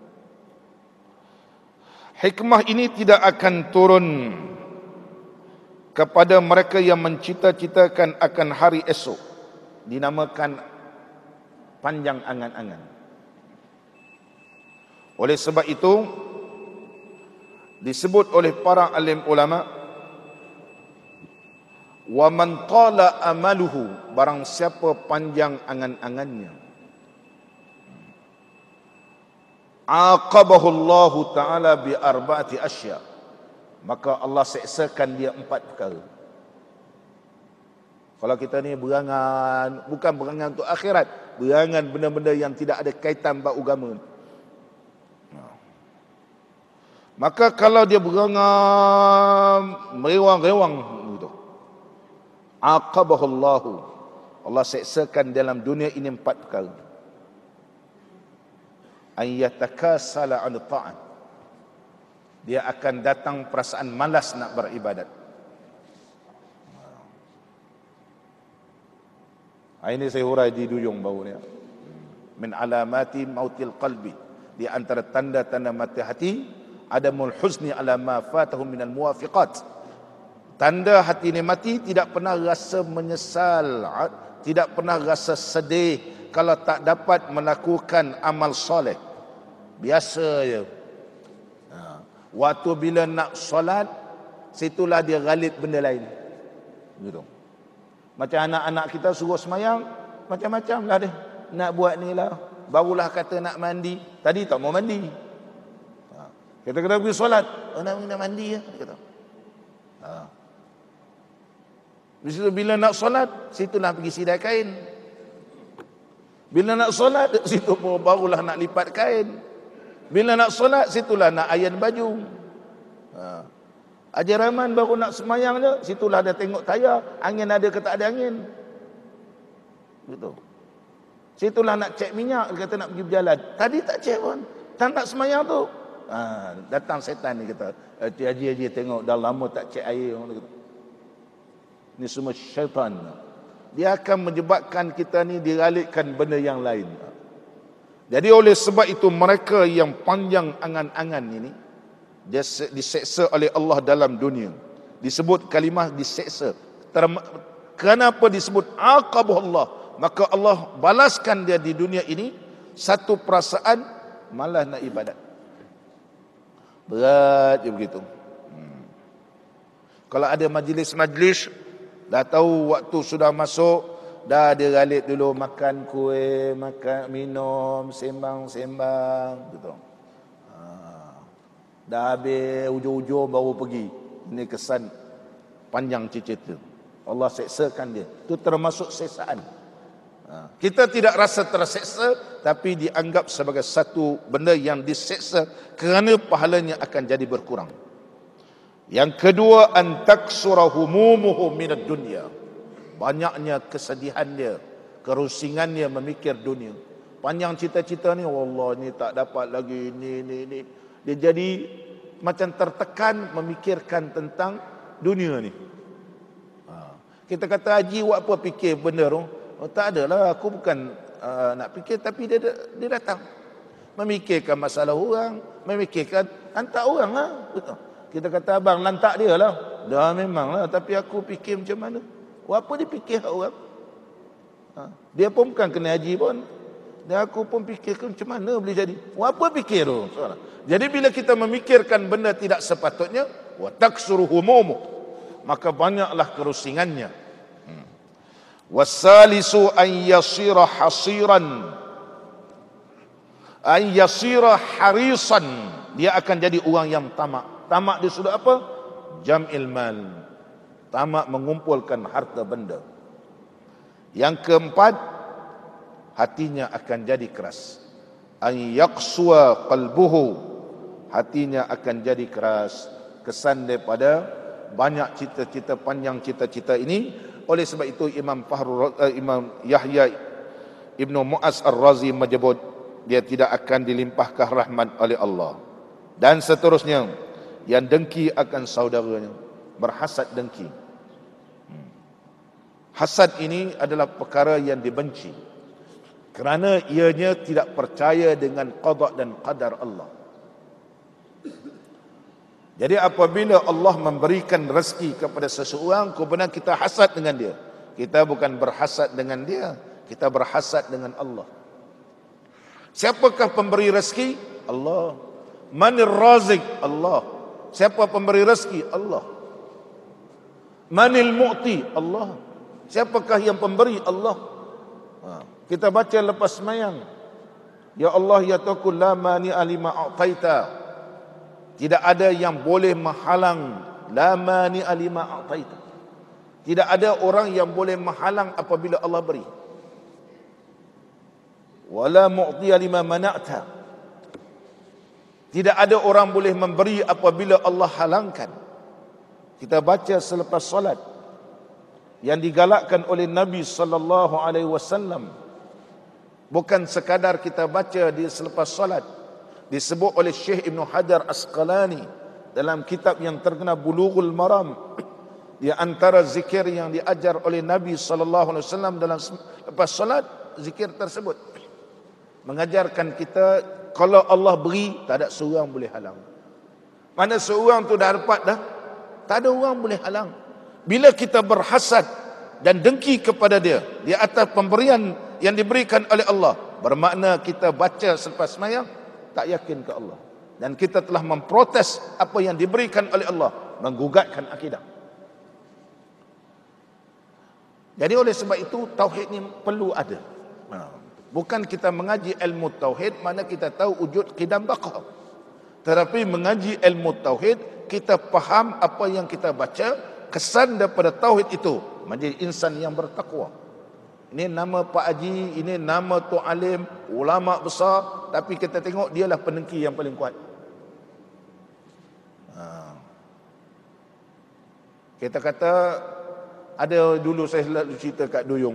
hikmah ini tidak akan turun kepada mereka yang mencita-citakan akan hari esok, dinamakan panjang angan-angan. Oleh sebab itu disebut oleh para alim ulama, wa man tala amaluhu, barang siapa panjang angan-angannya, aqabahu Allah Ta'ala bi arba'ati asya', maka Allah seksakan dia empat perkara. Kalau kita ni berangan, bukan berangan untuk akhirat, berangan benda-benda yang tidak ada kaitan bab agama. Maka kalau dia berangan, merewang-rewang begitu, aqabahullahu, Allah seksakan dalam dunia ini empat perkara. An yatakasala 'an ta'at. Dia akan datang perasaan malas nak beribadat. Ini saya hurai di dujung bau ni. Min alamati mautil qalbi. Di antara tanda-tanda mati hati, adamul huzni ala ma fatahu minal muwafiqat. Tanda hati ini mati, tidak pernah rasa menyesal, tidak pernah rasa sedih kalau tak dapat melakukan amal soleh. Biasa je. Waktu bila nak solat, situlah dia galit benda lain. Gitu. Macam anak-anak kita suruh semayang, macam-macam lah dia. Nak buat ni lah. Barulah kata nak mandi. Tadi tak mau mandi. Kita kena pergi solat. Oh, nak, nak mandi ya. Kata. Ha. Bila nak solat, situlah pergi sidai kain. Bila nak solat, situ barulah nak lipat kain. Bila nak solat, situlah nak iron baju. Ha. Ajaraman baru nak semayang je, situlah dia tengok tayar, angin ada ke tak ada angin. Gitu. Situlah nak cek minyak, dia kata nak pergi berjalan. Tadi tak cek pun, tak nak semayang tu. Ha, datang setan ni kata, haji-haji tengok dah lama tak cek air. Ini semua syaitan. Dia akan menyebabkan kita ni diralikkan benda yang lain. Jadi oleh sebab itu mereka yang panjang angan-angan ini, dia diseksa oleh Allah dalam dunia. Disebut kalimah diseksa. Kenapa disebut aqabullah? Maka Allah balaskan dia di dunia ini satu perasaan malas nak ibadat. Berat je begitu. Hmm. Kalau ada majlis-majlis, dah tahu waktu sudah masuk, dah dia galit dulu makan kuih, makan minum, sembang-sembang gitu. Dah habis ujung-ujung baru pergi. Ini kesan panjang cerita. Allah seksakan dia. Itu termasuk seksaan. Kita tidak rasa terseksa, tapi dianggap sebagai satu benda yang diseksa kerana pahalanya akan jadi berkurang. Yang kedua, an taksura humumuhu minad dunya. Banyaknya kesedihan dia, kerusingan dia memikir dunia. Panjang cita-cita ni, wallah ni tak dapat lagi ni ni ni. Dia jadi macam tertekan memikirkan tentang dunia ni. Ha. Kita kata haji buat apa fikir benda tu? Oh, tak adalah, aku bukan uh, nak fikir, tapi dia dia datang. Memikirkan masalah orang, memikirkan hantar orang lah. Betul. Kita kata abang lantak dia lah. Dah memang lah, tapi aku fikir macam mana? Buat apa dia fikir orang? Ha. Dia pun bukan kena haji pun. Dan aku pun fikirkan macam mana boleh jadi. Buat apa fikir tu? Jadi bila kita memikirkan benda tidak sepatutnya, wa taksuru humumu, maka banyaklah kerusingannya. Hmm. Wasalisu an yasira hasiran, an yasira harisan. Dia akan jadi orang yang tamak. Tamak dia sudah apa? Jam'il mal. Tamak mengumpulkan harta benda. Yang keempat, hatinya akan jadi keras. An yaqsuwa qalbuhu, hatinya akan jadi keras. Kesan daripada banyak cita-cita, panjang cita-cita ini. Oleh sebab itu Imam Fahrul uh, Imam Yahya Ibnu Mu'az Ar-Razi menyebut dia tidak akan dilimpahkan rahmat oleh Allah. Dan seterusnya, yang dengki akan saudaranya, berhasad dengki. Hmm. Hasad ini adalah perkara yang dibenci kerana ianya tidak percaya dengan qada dan qadar Allah. Jadi apabila Allah memberikan rezeki kepada seseorang, kemudian kita hasad dengan dia, kita bukan berhasad dengan dia, kita berhasad dengan Allah. Siapakah pemberi rezeki? Allah. Manir razik? Allah. Siapa pemberi rezeki? Allah. Manil mu'ti? Allah. Siapakah yang pemberi? Allah. Ha. Kita baca lepas semayang, ya Allah ya Tuhan, la mani'a lima a'taita. Tidak ada yang boleh menghalang, la mani'a lima a'taita. Tidak ada orang yang boleh menghalang apabila Allah beri. Wala mu'tiya lima mana'ta. Tidak ada orang boleh memberi apabila Allah halangkan. Kita baca selepas solat, yang digalakkan oleh Nabi sallallahu alaihi wasallam. Bukan sekadar kita baca di selepas salat. Disebut oleh Syekh Ibn Hajar Asqalani dalam kitab yang terkenal Bulughul Maram, di antara zikir yang diajar oleh Nabi sallallahu alaihi wasallam dalam lepas salat, zikir tersebut mengajarkan kita kalau Allah beri, tak ada seorang boleh halang. Mana seorang tu dah dapat dah, tak ada orang boleh halang. Bila kita berhasad dan dengki kepada dia di atas pemberian yang diberikan oleh Allah, bermakna kita baca selepas sembahyang tak yakin ke Allah, dan kita telah memprotes apa yang diberikan oleh Allah, menggugatkan akidah. Jadi oleh sebab itu tauhid ni perlu ada. Bukan kita mengaji ilmu tauhid mana kita tahu wujud qidam baqa, tetapi mengaji ilmu tauhid kita faham apa yang kita baca, kesan daripada tauhid itu menjadi insan yang bertakwa. Ini nama Pak Haji, ini nama Tok Alim, ulama besar, tapi kita tengok dialah pendengki yang paling kuat. Ha. Kita kata, ada dulu saya selalu cerita kat Duyung,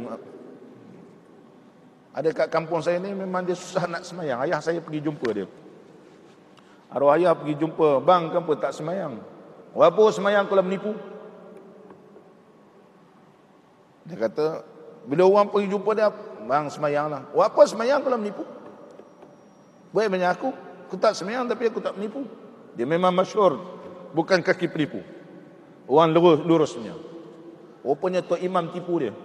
ada kat kampung saya ni memang dia susah nak semayang. Ayah saya pergi jumpa dia, arwah ayah pergi jumpa, bang kenapa tak semayang? Apa semayang kalau menipu? Dia kata, bila orang pergi jumpa dia, bang semayanglah. Apa semayang kalau menipu? Baik banyak aku, aku tak semayang tapi aku tak menipu. Dia memang masyhur, bukan kaki penipu, orang lurus, lurusnya. Rupanya Tok Imam tipu dia.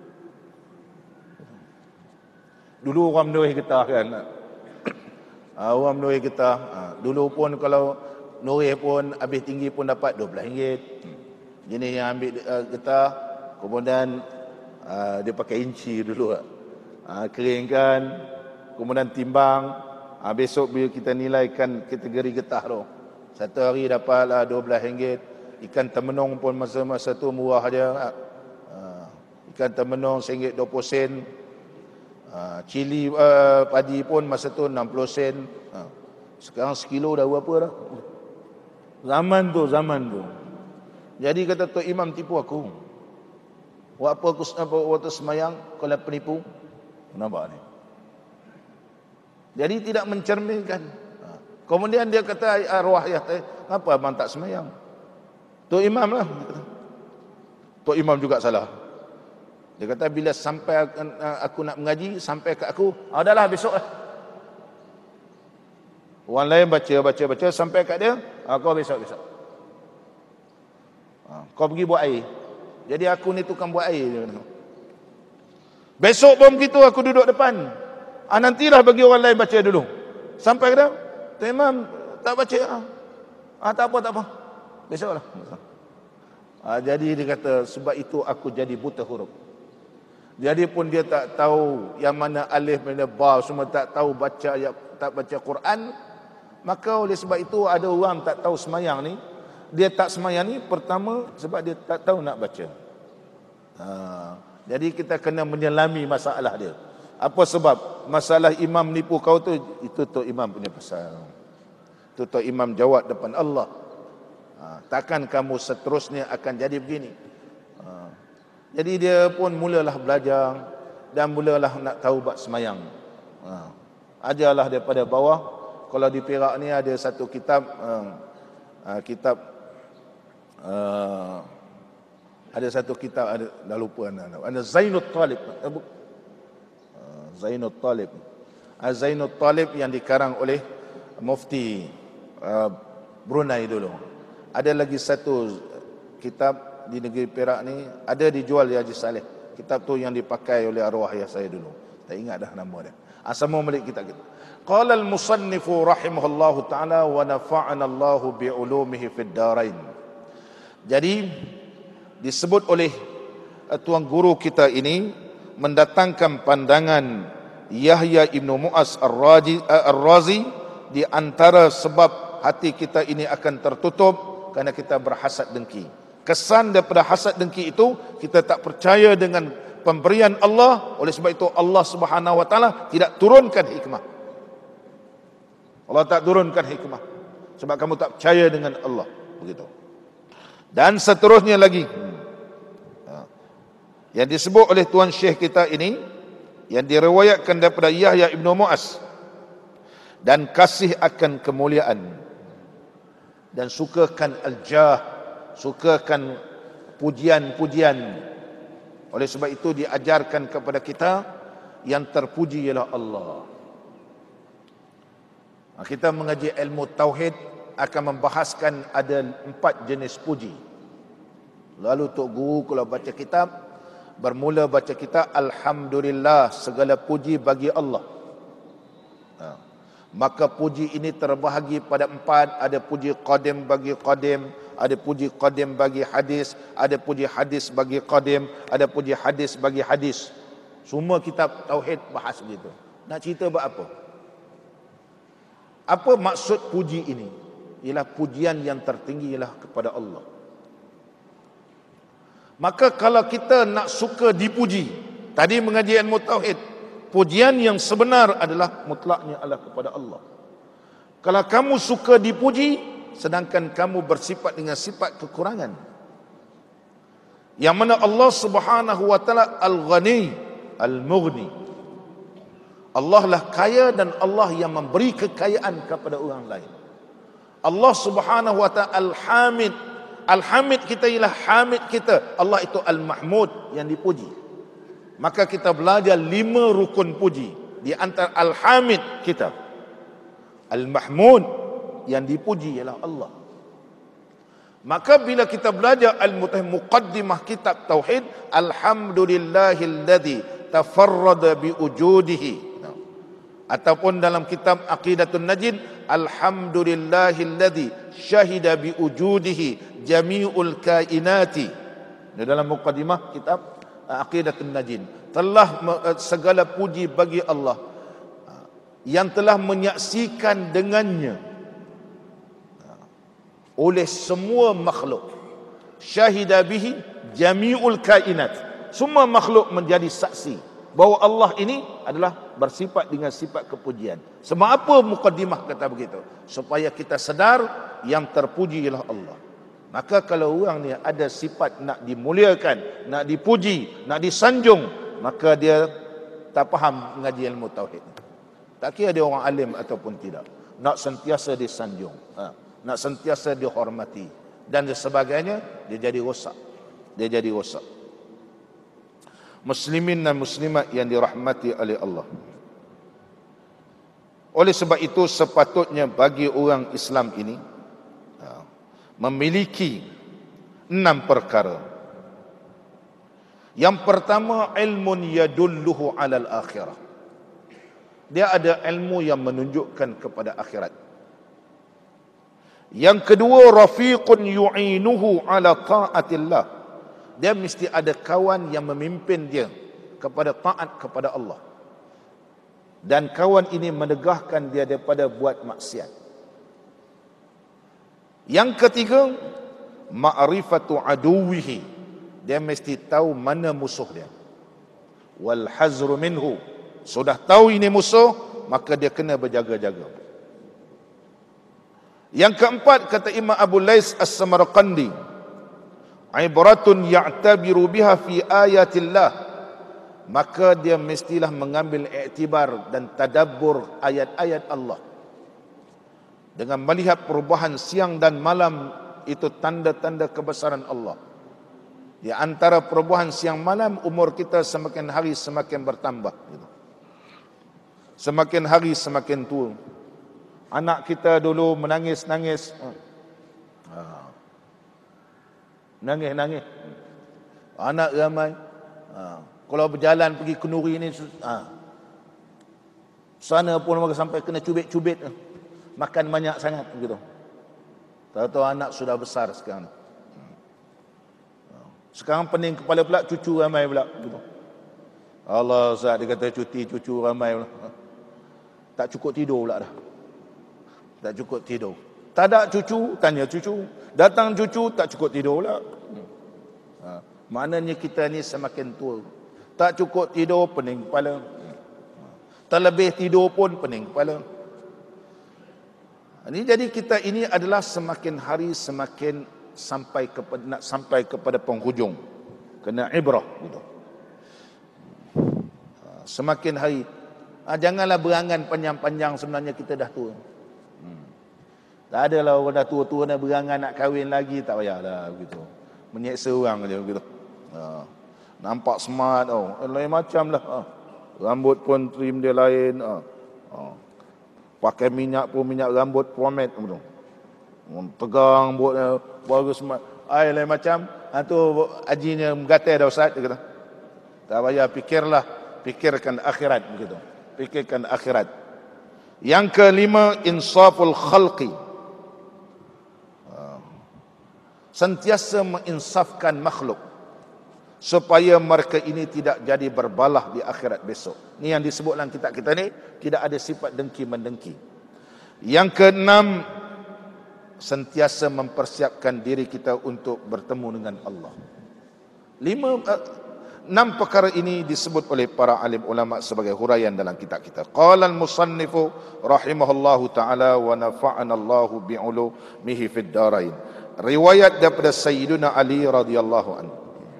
Dulu orang menoreh getah kan, orang menoreh getah. Dulu pun kalau noreh pun habis tinggi pun dapat dua belas ringgit. Jenis yang ambil getah, kemudian Uh, dia pakai inci dulu, uh, keringkan, kemudian timbang. uh, Besok bila kita nilaikan kategori getah tu, satu hari dapatlah dua belas ringgit. Ikan temenung pun masa-masa tu murah dia, uh, ikan temenung seringgit dua puluh sen. uh, Cili uh, padi pun masa tu enam puluh sen. uh, Sekarang sekilo dah berapa dah. Zaman tu, zaman tu. Jadi kata Tok Imam tipu aku. Waktu aku apa waktu semayang kalau penipu, nampak ni. Jadi tidak mencerminkan. Kemudian dia kata arwah ayah saya, kenapa abang tak semayang? Tok Imam lah. Tok Imam juga salah. Dia kata bila sampai aku nak mengaji, sampai ke aku, adalah besok lah. Orang lain baca, baca, baca, sampai kat dia, kau besok, besok. Kau pergi buat air. Jadi aku ni tukang buat air. Besok pun begitu, aku duduk depan. Ah, nantilah bagi orang lain baca dulu. Sampai ke dia, Tok Imam tak baca. Ah, ah tak apa, tak apa. Besoklah. Ah, jadi dia kata, sebab itu aku jadi buta huruf. Jadi pun dia tak tahu yang mana alif, mana ba, semua tak tahu baca, tak baca Quran. Maka oleh sebab itu ada orang tak tahu semayang ni. Dia tak semayang ni pertama sebab dia tak tahu nak baca. Ha, jadi kita kena menyelami masalah dia. Apa sebab masalah imam nipu kau tu? Itu Tok Imam punya pasal. Itu Tok Imam jawab depan Allah. Ha, takkan kamu seterusnya akan jadi begini. Ha, jadi dia pun mulalah belajar dan mulalah nak tahu bab semayang. Ha, ajarlah daripada bawah. Kalau di Perak ni ada satu kitab, uh, uh, kitab Uh, ada satu kitab, ada, dah lupa anda, ada Zainul Talib, uh, Zainul Talib, uh, Zainul Talib yang dikarang oleh Mufti uh, Brunei dulu. Ada lagi satu kitab di negeri Perak ni, ada dijual di Haji Saleh. Kitab tu yang dipakai oleh arwah ayah saya dulu, tak ingat dah nama dia. Asal balik kitab kita. Qala al-musannifu rahimahullahu ta'ala wa nafa'ana Allahu bi'ulumihi fid darain. Jadi disebut oleh tuan guru kita ini mendatangkan pandangan Yahya Ibnu Mu'az Ar-Razi, di antara sebab hati kita ini akan tertutup kerana kita berhasad dengki. Kesan daripada hasad dengki itu, kita tak percaya dengan pemberian Allah. Oleh sebab itu Allah Subhanahu wa taala tidak turunkan hikmah. Allah tak turunkan hikmah sebab kamu tak percaya dengan Allah, begitu. Dan seterusnya lagi, yang disebut oleh Tuan Syekh kita ini, yang diriwayatkan daripada Yahya Ibn Mu'az, dan kasih akan kemuliaan, dan sukakan al-jah, sukakan pujian-pujian. Oleh sebab itu diajarkan kepada kita yang terpuji ialah Allah. Kita mengaji ilmu tauhid akan membahaskan ada empat jenis puji. Lalu Tok Guru kalau baca kitab, bermula baca kitab Alhamdulillah, segala puji bagi Allah. Ha. Maka puji ini terbahagi pada empat. Ada puji qadim bagi qadim, ada puji qadim bagi hadis, ada puji hadis bagi qadim, ada puji hadis bagi hadis. Semua kitab tauhid bahas begitu. Nak cerita buat apa? Apa maksud puji ini? Ialah pujian yang tertinggi ialah kepada Allah. Maka kalau kita nak suka dipuji, tadi mengaji ilmu tauhid, pujian yang sebenar adalah mutlaknya adalah kepada Allah. Kalau kamu suka dipuji, sedangkan kamu bersifat dengan sifat kekurangan, yang mana Allah Subhanahu wa taala Al-Ghani, Al-Mughni. Allah lah kaya dan Allah yang memberi kekayaan kepada orang lain. Allah Subhanahu wa taala Al-Hamid. Al-Hamid kita ialah hamid kita. Allah itu Al-Mahmud, yang dipuji. Maka kita belajar lima rukun puji. Di antara Al-Hamid kita, Al-Mahmud, yang dipuji ialah Allah. Maka bila kita belajar Al-Muqaddimah kitab Tauhid, Alhamdulillahilladzi tafarrada biwujudihi, ataupun dalam kitab Aqidatun Najin, Alhamdulillahilladzi syahida biwujudihi jami'ul kainati. Dalam muqaddimah kitab Aqidatun Najin, telah segala puji bagi Allah yang telah menyaksikan dengannya oleh semua makhluk. Syahida bihi jami'ul kainat, semua makhluk menjadi saksi bahawa Allah ini adalah bersifat dengan sifat kepujian. Sebab apa muqaddimah kata begitu? Supaya kita sedar yang terpuji ialah Allah. Maka kalau orang ni ada sifat nak dimuliakan, nak dipuji, nak disanjung, maka dia tak faham mengaji ilmu tauhid. Tak kira dia orang alim ataupun tidak, nak sentiasa disanjung, ha, nak sentiasa dihormati dan sebagainya, dia jadi rosak. Dia jadi rosak. Muslimin dan muslimat yang dirahmati oleh Allah. Oleh sebab itu sepatutnya bagi orang Islam ini memiliki enam perkara. Yang pertama, ilmun yadulluhu alal akhirah. Dia ada ilmu yang menunjukkan kepada akhirat. Yang kedua, rafiqun yu'inuhu ala ta'atillah. Dia mesti ada kawan yang memimpin dia kepada taat kepada Allah, dan kawan ini menegahkan dia daripada buat maksiat. Yang ketiga, ma'rifatu aduwihi. Dia mesti tahu mana musuh dia. Wal hazru minhu. Sudah tahu ini musuh, maka dia kena berjaga-jaga. Yang keempat, kata Imam Abu Lais As-Samarqandi, ibratun ya'tabiru biha fi ayatillah. Maka dia mestilah mengambil iktibar dan tadabbur ayat-ayat Allah. Dengan melihat perubahan siang dan malam, itu tanda-tanda kebesaran Allah. Di antara perubahan siang malam, umur kita semakin hari semakin bertambah, gitu. Semakin hari semakin tua. Anak kita dulu menangis-nangis, nangis-nangis, anak ramai. Kalau berjalan pergi kenduri ni, sana pun sampai kena cubit-cubit, makan banyak sangat, gitu. Tahu-tahu anak sudah besar sekarang. Sekarang pening kepala pula, cucu ramai pula, gitu. Allah, Ustaz, dia kata cuti cucu ramai pula. Tak cukup tidur pula dah. Tak cukup tidur. Tak ada cucu, tanya cucu. Datang cucu, tak cukup tidur pula. Ha, maknanya kita ni semakin tua. Tak cukup tidur, pening kepala. Terlebih tidur pun pening kepala. Ini jadi kita ini adalah semakin hari semakin sampai kepada nak sampai kepada penghujung. Kena ibrah, gitu. Semakin hari, ha, janganlah berangan panjang-panjang, sebenarnya kita dah tua. Hmm. Tak adalah orang dah tua-tua nak berangan nak kahwin lagi, tak payahlah begitu. Menyeksa orang je begitu. Ha. Nampak smart, oh, lain macam lah. Ha. Rambut pun trim dia lain. Ha. Ha. Pakai minyak pun minyak rambut pomade begitu. Tegang buat baru smart. Ai lain macam, ha, tu hajinya menggatai dah ustaz, dia kata. Tak payah, fikirlah, fikirkan akhirat begitu. Fikirkan akhirat. Yang kelima, insaful khalqi. Sentiasa menginsafkan makhluk supaya mereka ini tidak jadi berbalah di akhirat besok. Ini yang disebut dalam kitab kita ni, tidak ada sifat dengki mendengki. Yang keenam, sentiasa mempersiapkan diri kita untuk bertemu dengan Allah. Lima, uh, enam perkara ini disebut oleh para alim ulama sebagai huraian dalam kitab kita. Qala al-musannifu rahimahullahu taala wa nafa'ana Allahu bi'ulumihi fid darain. Riwayat daripada Sayyidina Ali radhiyallahu anhu,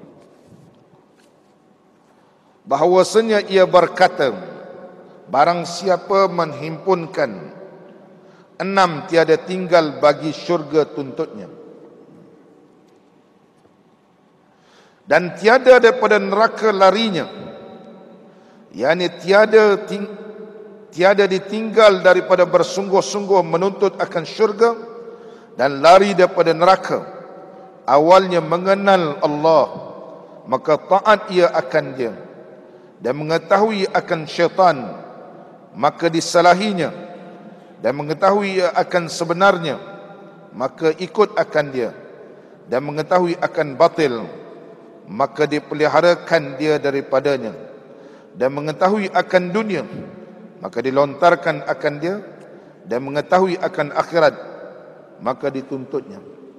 bahawasanya ia berkata, barang siapa menghimpunkan enam tiada tinggal bagi syurga tuntutnya, dan tiada daripada neraka larinya, yakni tiada ting, tiada ditinggal daripada bersungguh-sungguh menuntut akan syurga dan lari daripada neraka, awalnya mengenal Allah, maka taat ia akan dia, dan mengetahui akan syaitan, maka disalahinya, dan mengetahui ia akan sebenarnya, maka ikut akan dia, dan mengetahui akan batil, maka dipeliharakan dia daripadanya, dan mengetahui akan dunia, maka dilontarkan akan dia, dan mengetahui akan akhirat, maka dituntutnya.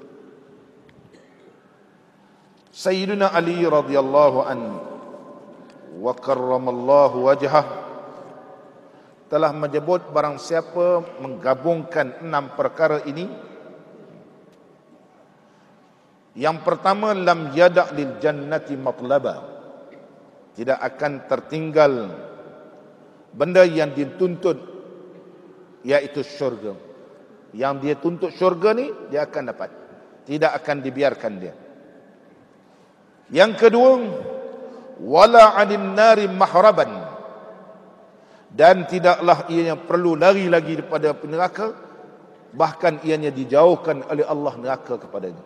Sayyidina Ali radhiyallahu anhu wa karramallahu wajhah telah menyebut barang siapa menggabungkan enam perkara ini, yang pertama, lam yada' lil jannati matlaba, tidak akan tertinggal benda yang dituntut, iaitu syurga. Yang dia tuntut syurga ni, dia akan dapat, tidak akan dibiarkan dia. Yang kedua, wala 'anil nari mahraban, dan tidaklah ianya perlu lari lagi daripada neraka, bahkan ianya dijauhkan oleh Allah neraka kepadanya.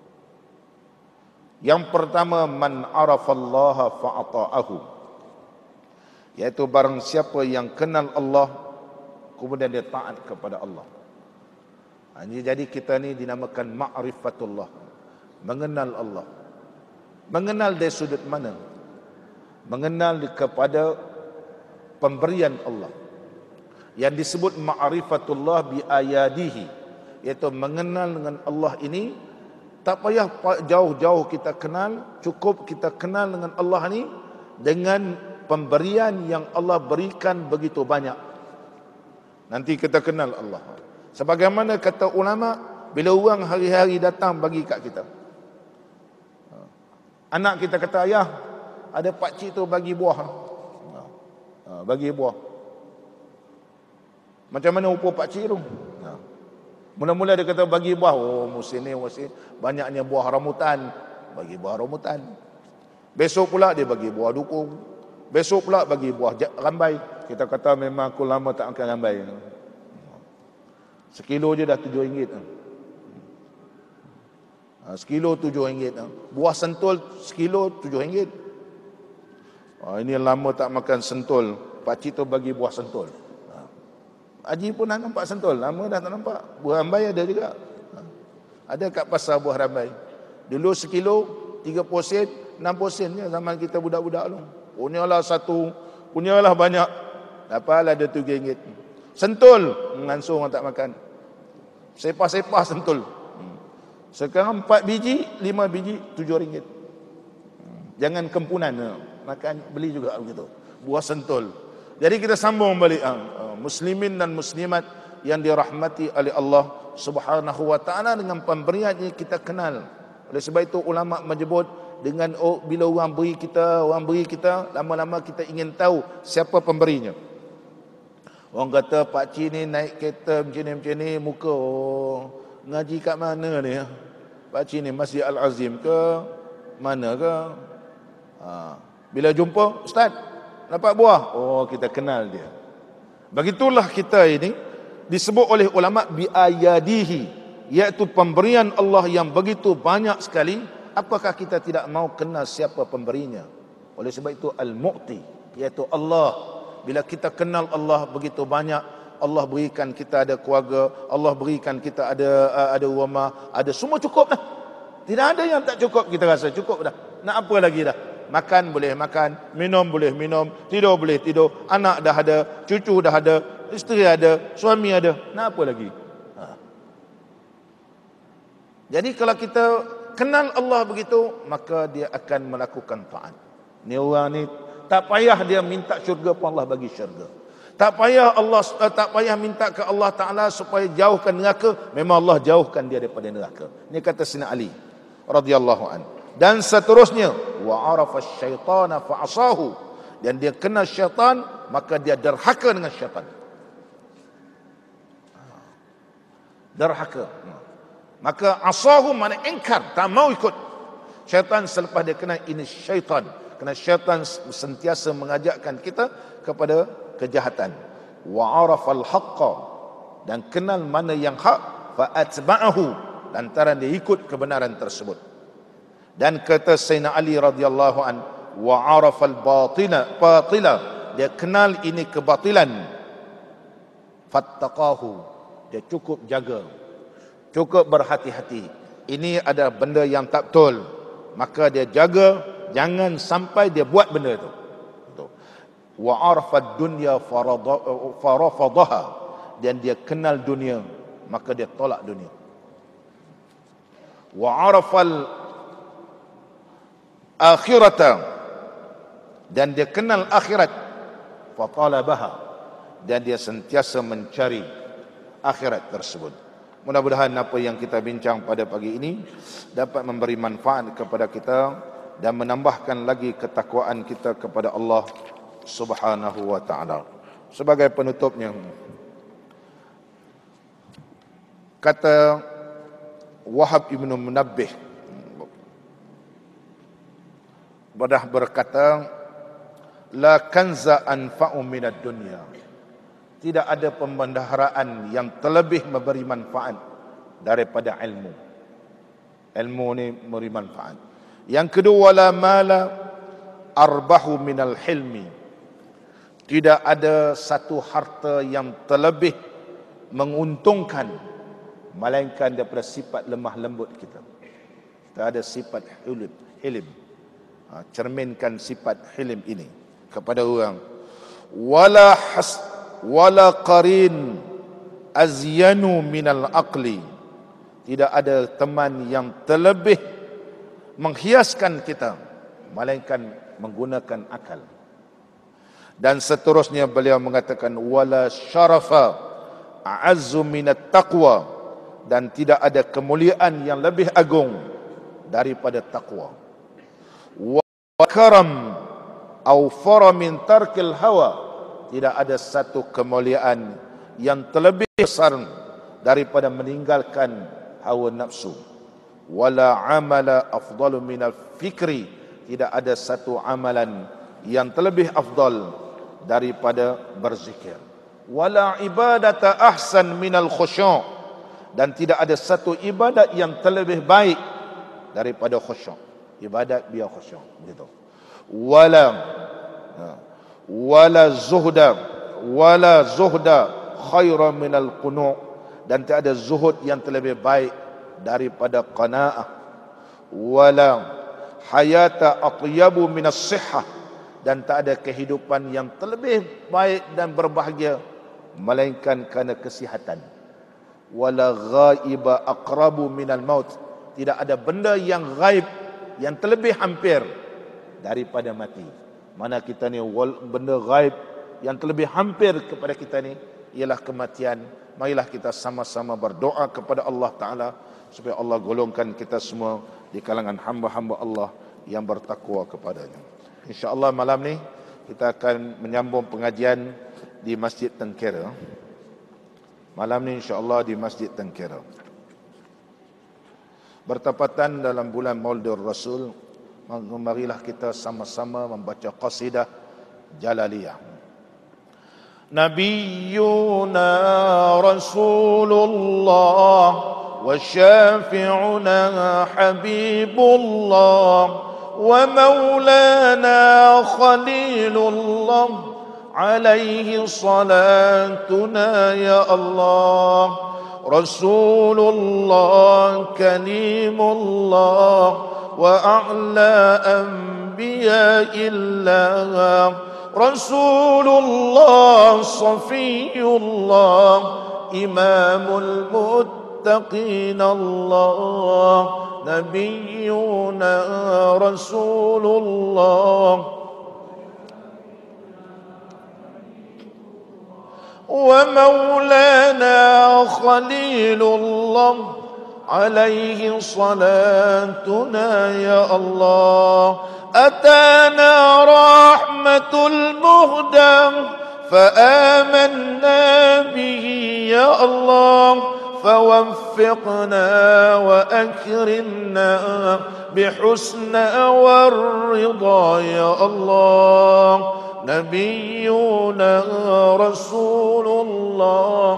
Yang pertama, man arafallaha fa'ata'ahu, iaitu barang siapa yang kenal Allah kemudian dia taat kepada Allah. Jadi kita ni dinamakan ma'rifatullah, mengenal Allah. Mengenal dari sudut mana? Mengenal kepada pemberian Allah, yang disebut ma'rifatullah bi ayadihi, iaitu mengenal dengan Allah ini tak payah jauh-jauh kita kenal, cukup kita kenal dengan Allah ni dengan pemberian yang Allah berikan begitu banyak. Nanti kita kenal Allah. Sebagaimana kata ulama, bila orang hari-hari datang bagi kat kita, anak kita kata, ayah, ada pakcik tu bagi buah, bagi buah. Macam mana rupa pakcik tu? Mula-mula dia kata bagi buah, oh musim ni musim banyaknya buah rambutan, bagi buah rambutan. Besok pula dia bagi buah dukung, besok pula bagi buah rambai. Kita kata memang aku lama tak makan rambai. Sekilo je dah tujuh ringgit. Sekilo tujuh ringgit. Buah sentul sekilo tujuh ringgit. Ini lama tak makan sentul, pakcik tu bagi buah sentul. Haji pun nak nampak sentul, lama dah tak nampak. Buah rambai ada juga. Ada kat pasar buah rambai. Dulu sekilo tiga puluh sen, enam puluh sen je zaman kita budak-budak tu. Punyalah satu, punyalah banyak. Dapatlah ada tujuh ringgit. Sentul, langsung orang tak makan. Sepah-sepah sentul. Sekarang empat biji, lima biji, tujuh ringgit. Jangan kempunan, makan beli juga begitu. Buah sentul. Jadi kita sambung balik, muslimin dan muslimat yang dirahmati oleh Allah Subhanahu wa taala, dengan pemberian yang kita kenal. Oleh sebab itu ulama menyebut dengan oh, bila orang beri kita, orang beri kita, lama-lama kita ingin tahu siapa pemberinya. Orang kata pak cik ni naik kereta macam ni macam ni, muka oh, ngaji kat mana ni? Pak cik ni Masjid Al-Azim ke mana ke? Ha. Bila jumpa, ustaz, dapat buah. Oh, kita kenal dia. Begitulah kita ini disebut oleh ulama bi ayadihi, iaitu pemberian Allah yang begitu banyak sekali. Apakah kita tidak mau kenal siapa pemberinya? Oleh sebab itu al-mu'ti, iaitu Allah. Bila kita kenal Allah begitu banyak, Allah berikan kita ada keluarga, Allah berikan kita ada ada rumah, ada semua cukup dah. Tidak ada yang tak cukup, kita rasa cukup dah. Nak apa lagi dah? Makan boleh makan, minum boleh minum, tidur boleh tidur, anak dah ada, cucu dah ada, isteri ada, suami ada. Nak apa lagi? Ha. Jadi kalau kita kenal Allah begitu, maka dia akan melakukan taat. Ni orang ni tak payah dia minta syurga pun Allah bagi syurga. Tak payah Allah tak payah minta ke Allah Taala supaya jauhkan neraka, memang Allah jauhkan dia daripada neraka. Ini kata Sayyidina Ali radhiyallahu an. Dan seterusnya, wa arafa asyaitana fa asahu, dan dia kenal syaitan, maka dia derhaka dengan syaitan. Derhaka. Maka asahu mana ingkar, tak mau ikut syaitan selepas dia kenal ini syaitan. Kerana syaitan sentiasa mengajakkan kita kepada kejahatan. Wa arafal haqqa, dan kenal mana yang hak, fa atba'ahu, lantaran dia ikut kebenaran tersebut. Dan kata Sayyidina Ali radhiyallahu an, wa arafal batina batila, dia kenal ini kebatilan, fattaqahu, dia cukup jaga, cukup berhati-hati. Ini ada benda yang tak betul, maka dia jaga, jangan sampai dia buat benda itu. Wa arafad dunya farafadaha, dan dia kenal dunia, maka dia tolak dunia. Wa arafal akhirata, dan dia kenal akhirat, fatalabaha, dan dia sentiasa mencari akhirat tersebut. Mudah-mudahan apa yang kita bincang pada pagi ini dapat memberi manfaat kepada kita dan menambahkan lagi ketakwaan kita kepada Allah Subhanahu wa taala. Sebagai penutupnya, kata Wahab Ibn Munabbih badah berkata, la kanza anfa'u minad dunya, tidak ada pembendaharaan yang terlebih memberi manfaat daripada ilmu. Ilmu ni memberi manfaat. Yang kedua, wala mala arbahu minal hilmi, tidak ada satu harta yang terlebih menguntungkan melainkan daripada sifat lemah lembut kita. Kita ada sifat hilim, hilim. Ha, cerminkan sifat hilim ini kepada orang. Wala has wala qarin azyanu minal aqli, tidak ada teman yang terlebih menghiaskan kita melainkan menggunakan akal. Dan seterusnya beliau mengatakan, wala syarafa a'azzu minat taqwa, dan tidak ada kemuliaan yang lebih agung daripada takwa. Wa karam awfara min tarkil hawa, tidak ada satu kemuliaan yang terlebih besar daripada meninggalkan hawa nafsu. Wala amala afdalu minal fikri, tidak ada satu amalan yang terlebih afdal daripada berzikir. Wala ibadata ahsan minal khusyu', dan tidak ada satu ibadat yang terlebih baik daripada khusyuk. Ibadat biar khusyuk, begitu. Wala wala zuhda wala zuhda khairan minal qunu', dan tidak ada zuhud yang terlebih baik daripada qanaah. Wala hayata atyabu minas sihhah, dan tak ada kehidupan yang terlebih baik dan berbahagia melainkan kerana kesihatan. Wala ghaiba aqrabu minal maut, tidak ada benda yang gaib yang terlebih hampir daripada mati. Mana kita ni benda gaib yang terlebih hampir kepada kita ni ialah kematian. Marilah kita sama-sama berdoa kepada Allah Ta'ala supaya Allah golongkan kita semua di kalangan hamba-hamba Allah yang bertakwa kepadanya. InsyaAllah malam ni kita akan menyambung pengajian di Masjid Tengkera. Malam ni insyaAllah di Masjid Tengkera. Bertepatan dalam bulan Maulidur Rasul, marilah kita sama-sama membaca qasidah Jalaliyah. Nabiyyuna Rasulullah wa syafi'una Habibullah wa maulana Khalilullah alaihi salatuna ya Allah. Rasulullah kalimullah wa a'la anbiya'illah. Rasulullah Safiyullah Imamul Muttaqin Allah. Nabiyyuna Rasulullah wa maulana Khalilullah alaihi salatuna ya Allah. أتانا رحمة المهدى فآمنا به يا الله. فوفقنا وأكرمنا بحسن والرضا يا الله. نبينا رسول الله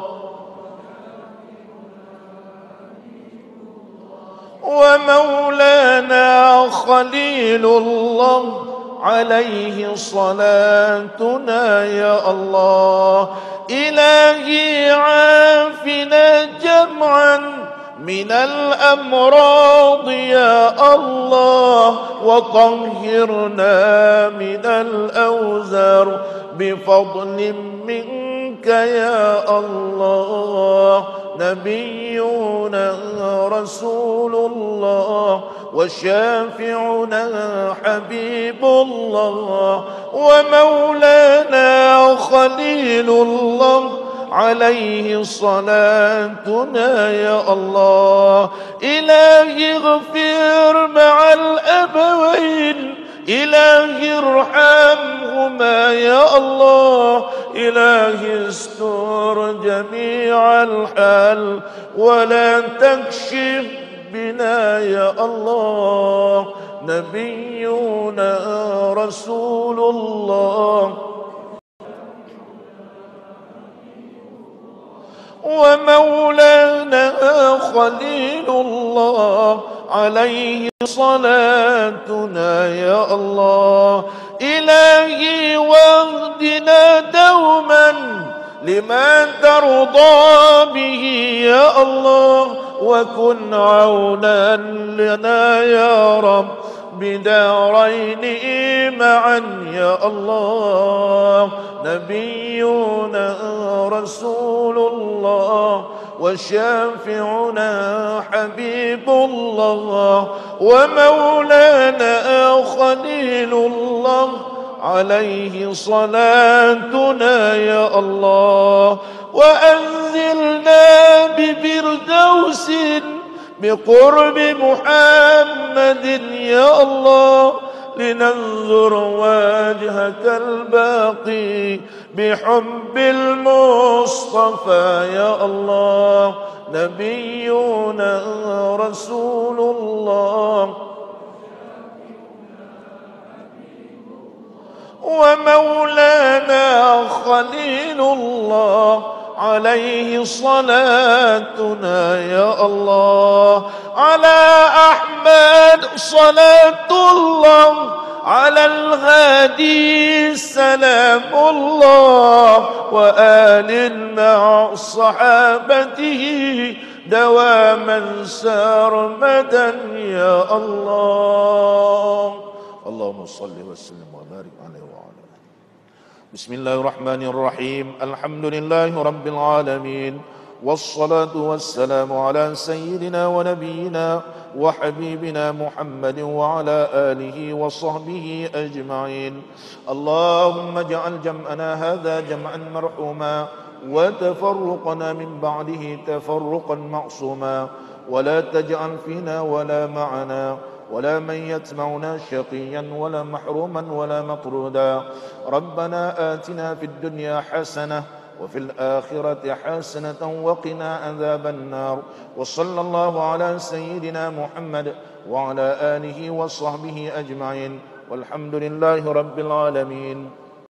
ومولانا خليل الله عليه صلاتنا يا الله. إلهي عافنا جمعا من الأمراض يا الله. وطهرنا من الأوزار بفضل منك يا الله. نبينا رسول الله وشافعنا حبيب الله ومولانا خليل الله عليه صلاتنا يا الله. إلهي اغفر مع الأبوين. إلهي ارحمهما يا الله. إلهي استر جميع الحال ولا تكشف بنا يا الله. نبينا رسول الله ومولانا خليل الله عليه صلاتنا يا الله. إلهي واهدنا دوما لما ترضى به يا الله. وكن عونا لنا يا رب بدارين معا يا الله. نبينا رسول الله وشافعنا حبيب الله ومولانا خليل الله عليه صلاتنا يا الله. وأنزلنا بفردوس بقرب محمد يا الله. لننظر وجهك الباقي بحب المصطفى يا الله. نبينا رسول الله ومولانا خليل الله عليه صلاتنا يا الله. على أحمد صلاة الله على الهادي سلام الله. وآل مع صحابته دواما سرمدا يا الله. اللهم صل وسلم وبارك عليه وعلى آله. بسم الله الرحمن الرحيم. الحمد لله رب العالمين والصلاة والسلام على سيدنا ونبينا وحبيبنا محمد وعلى آله وصحبه أجمعين. اللهم اجعل جمعنا هذا جمعا مرحوما وتفرقنا من بعده تفرقا معصوما ولا تجعل فينا ولا معنا ولا من يتبعنا شقيا ولا محروما ولا مطرودا. ربنا آتنا في الدنيا حسنة وفي الآخرة حسنة وقنا عذاب النار. وصلى الله على سيدنا محمد وعلى آله وصحبه أجمعين والحمد لله رب العالمين.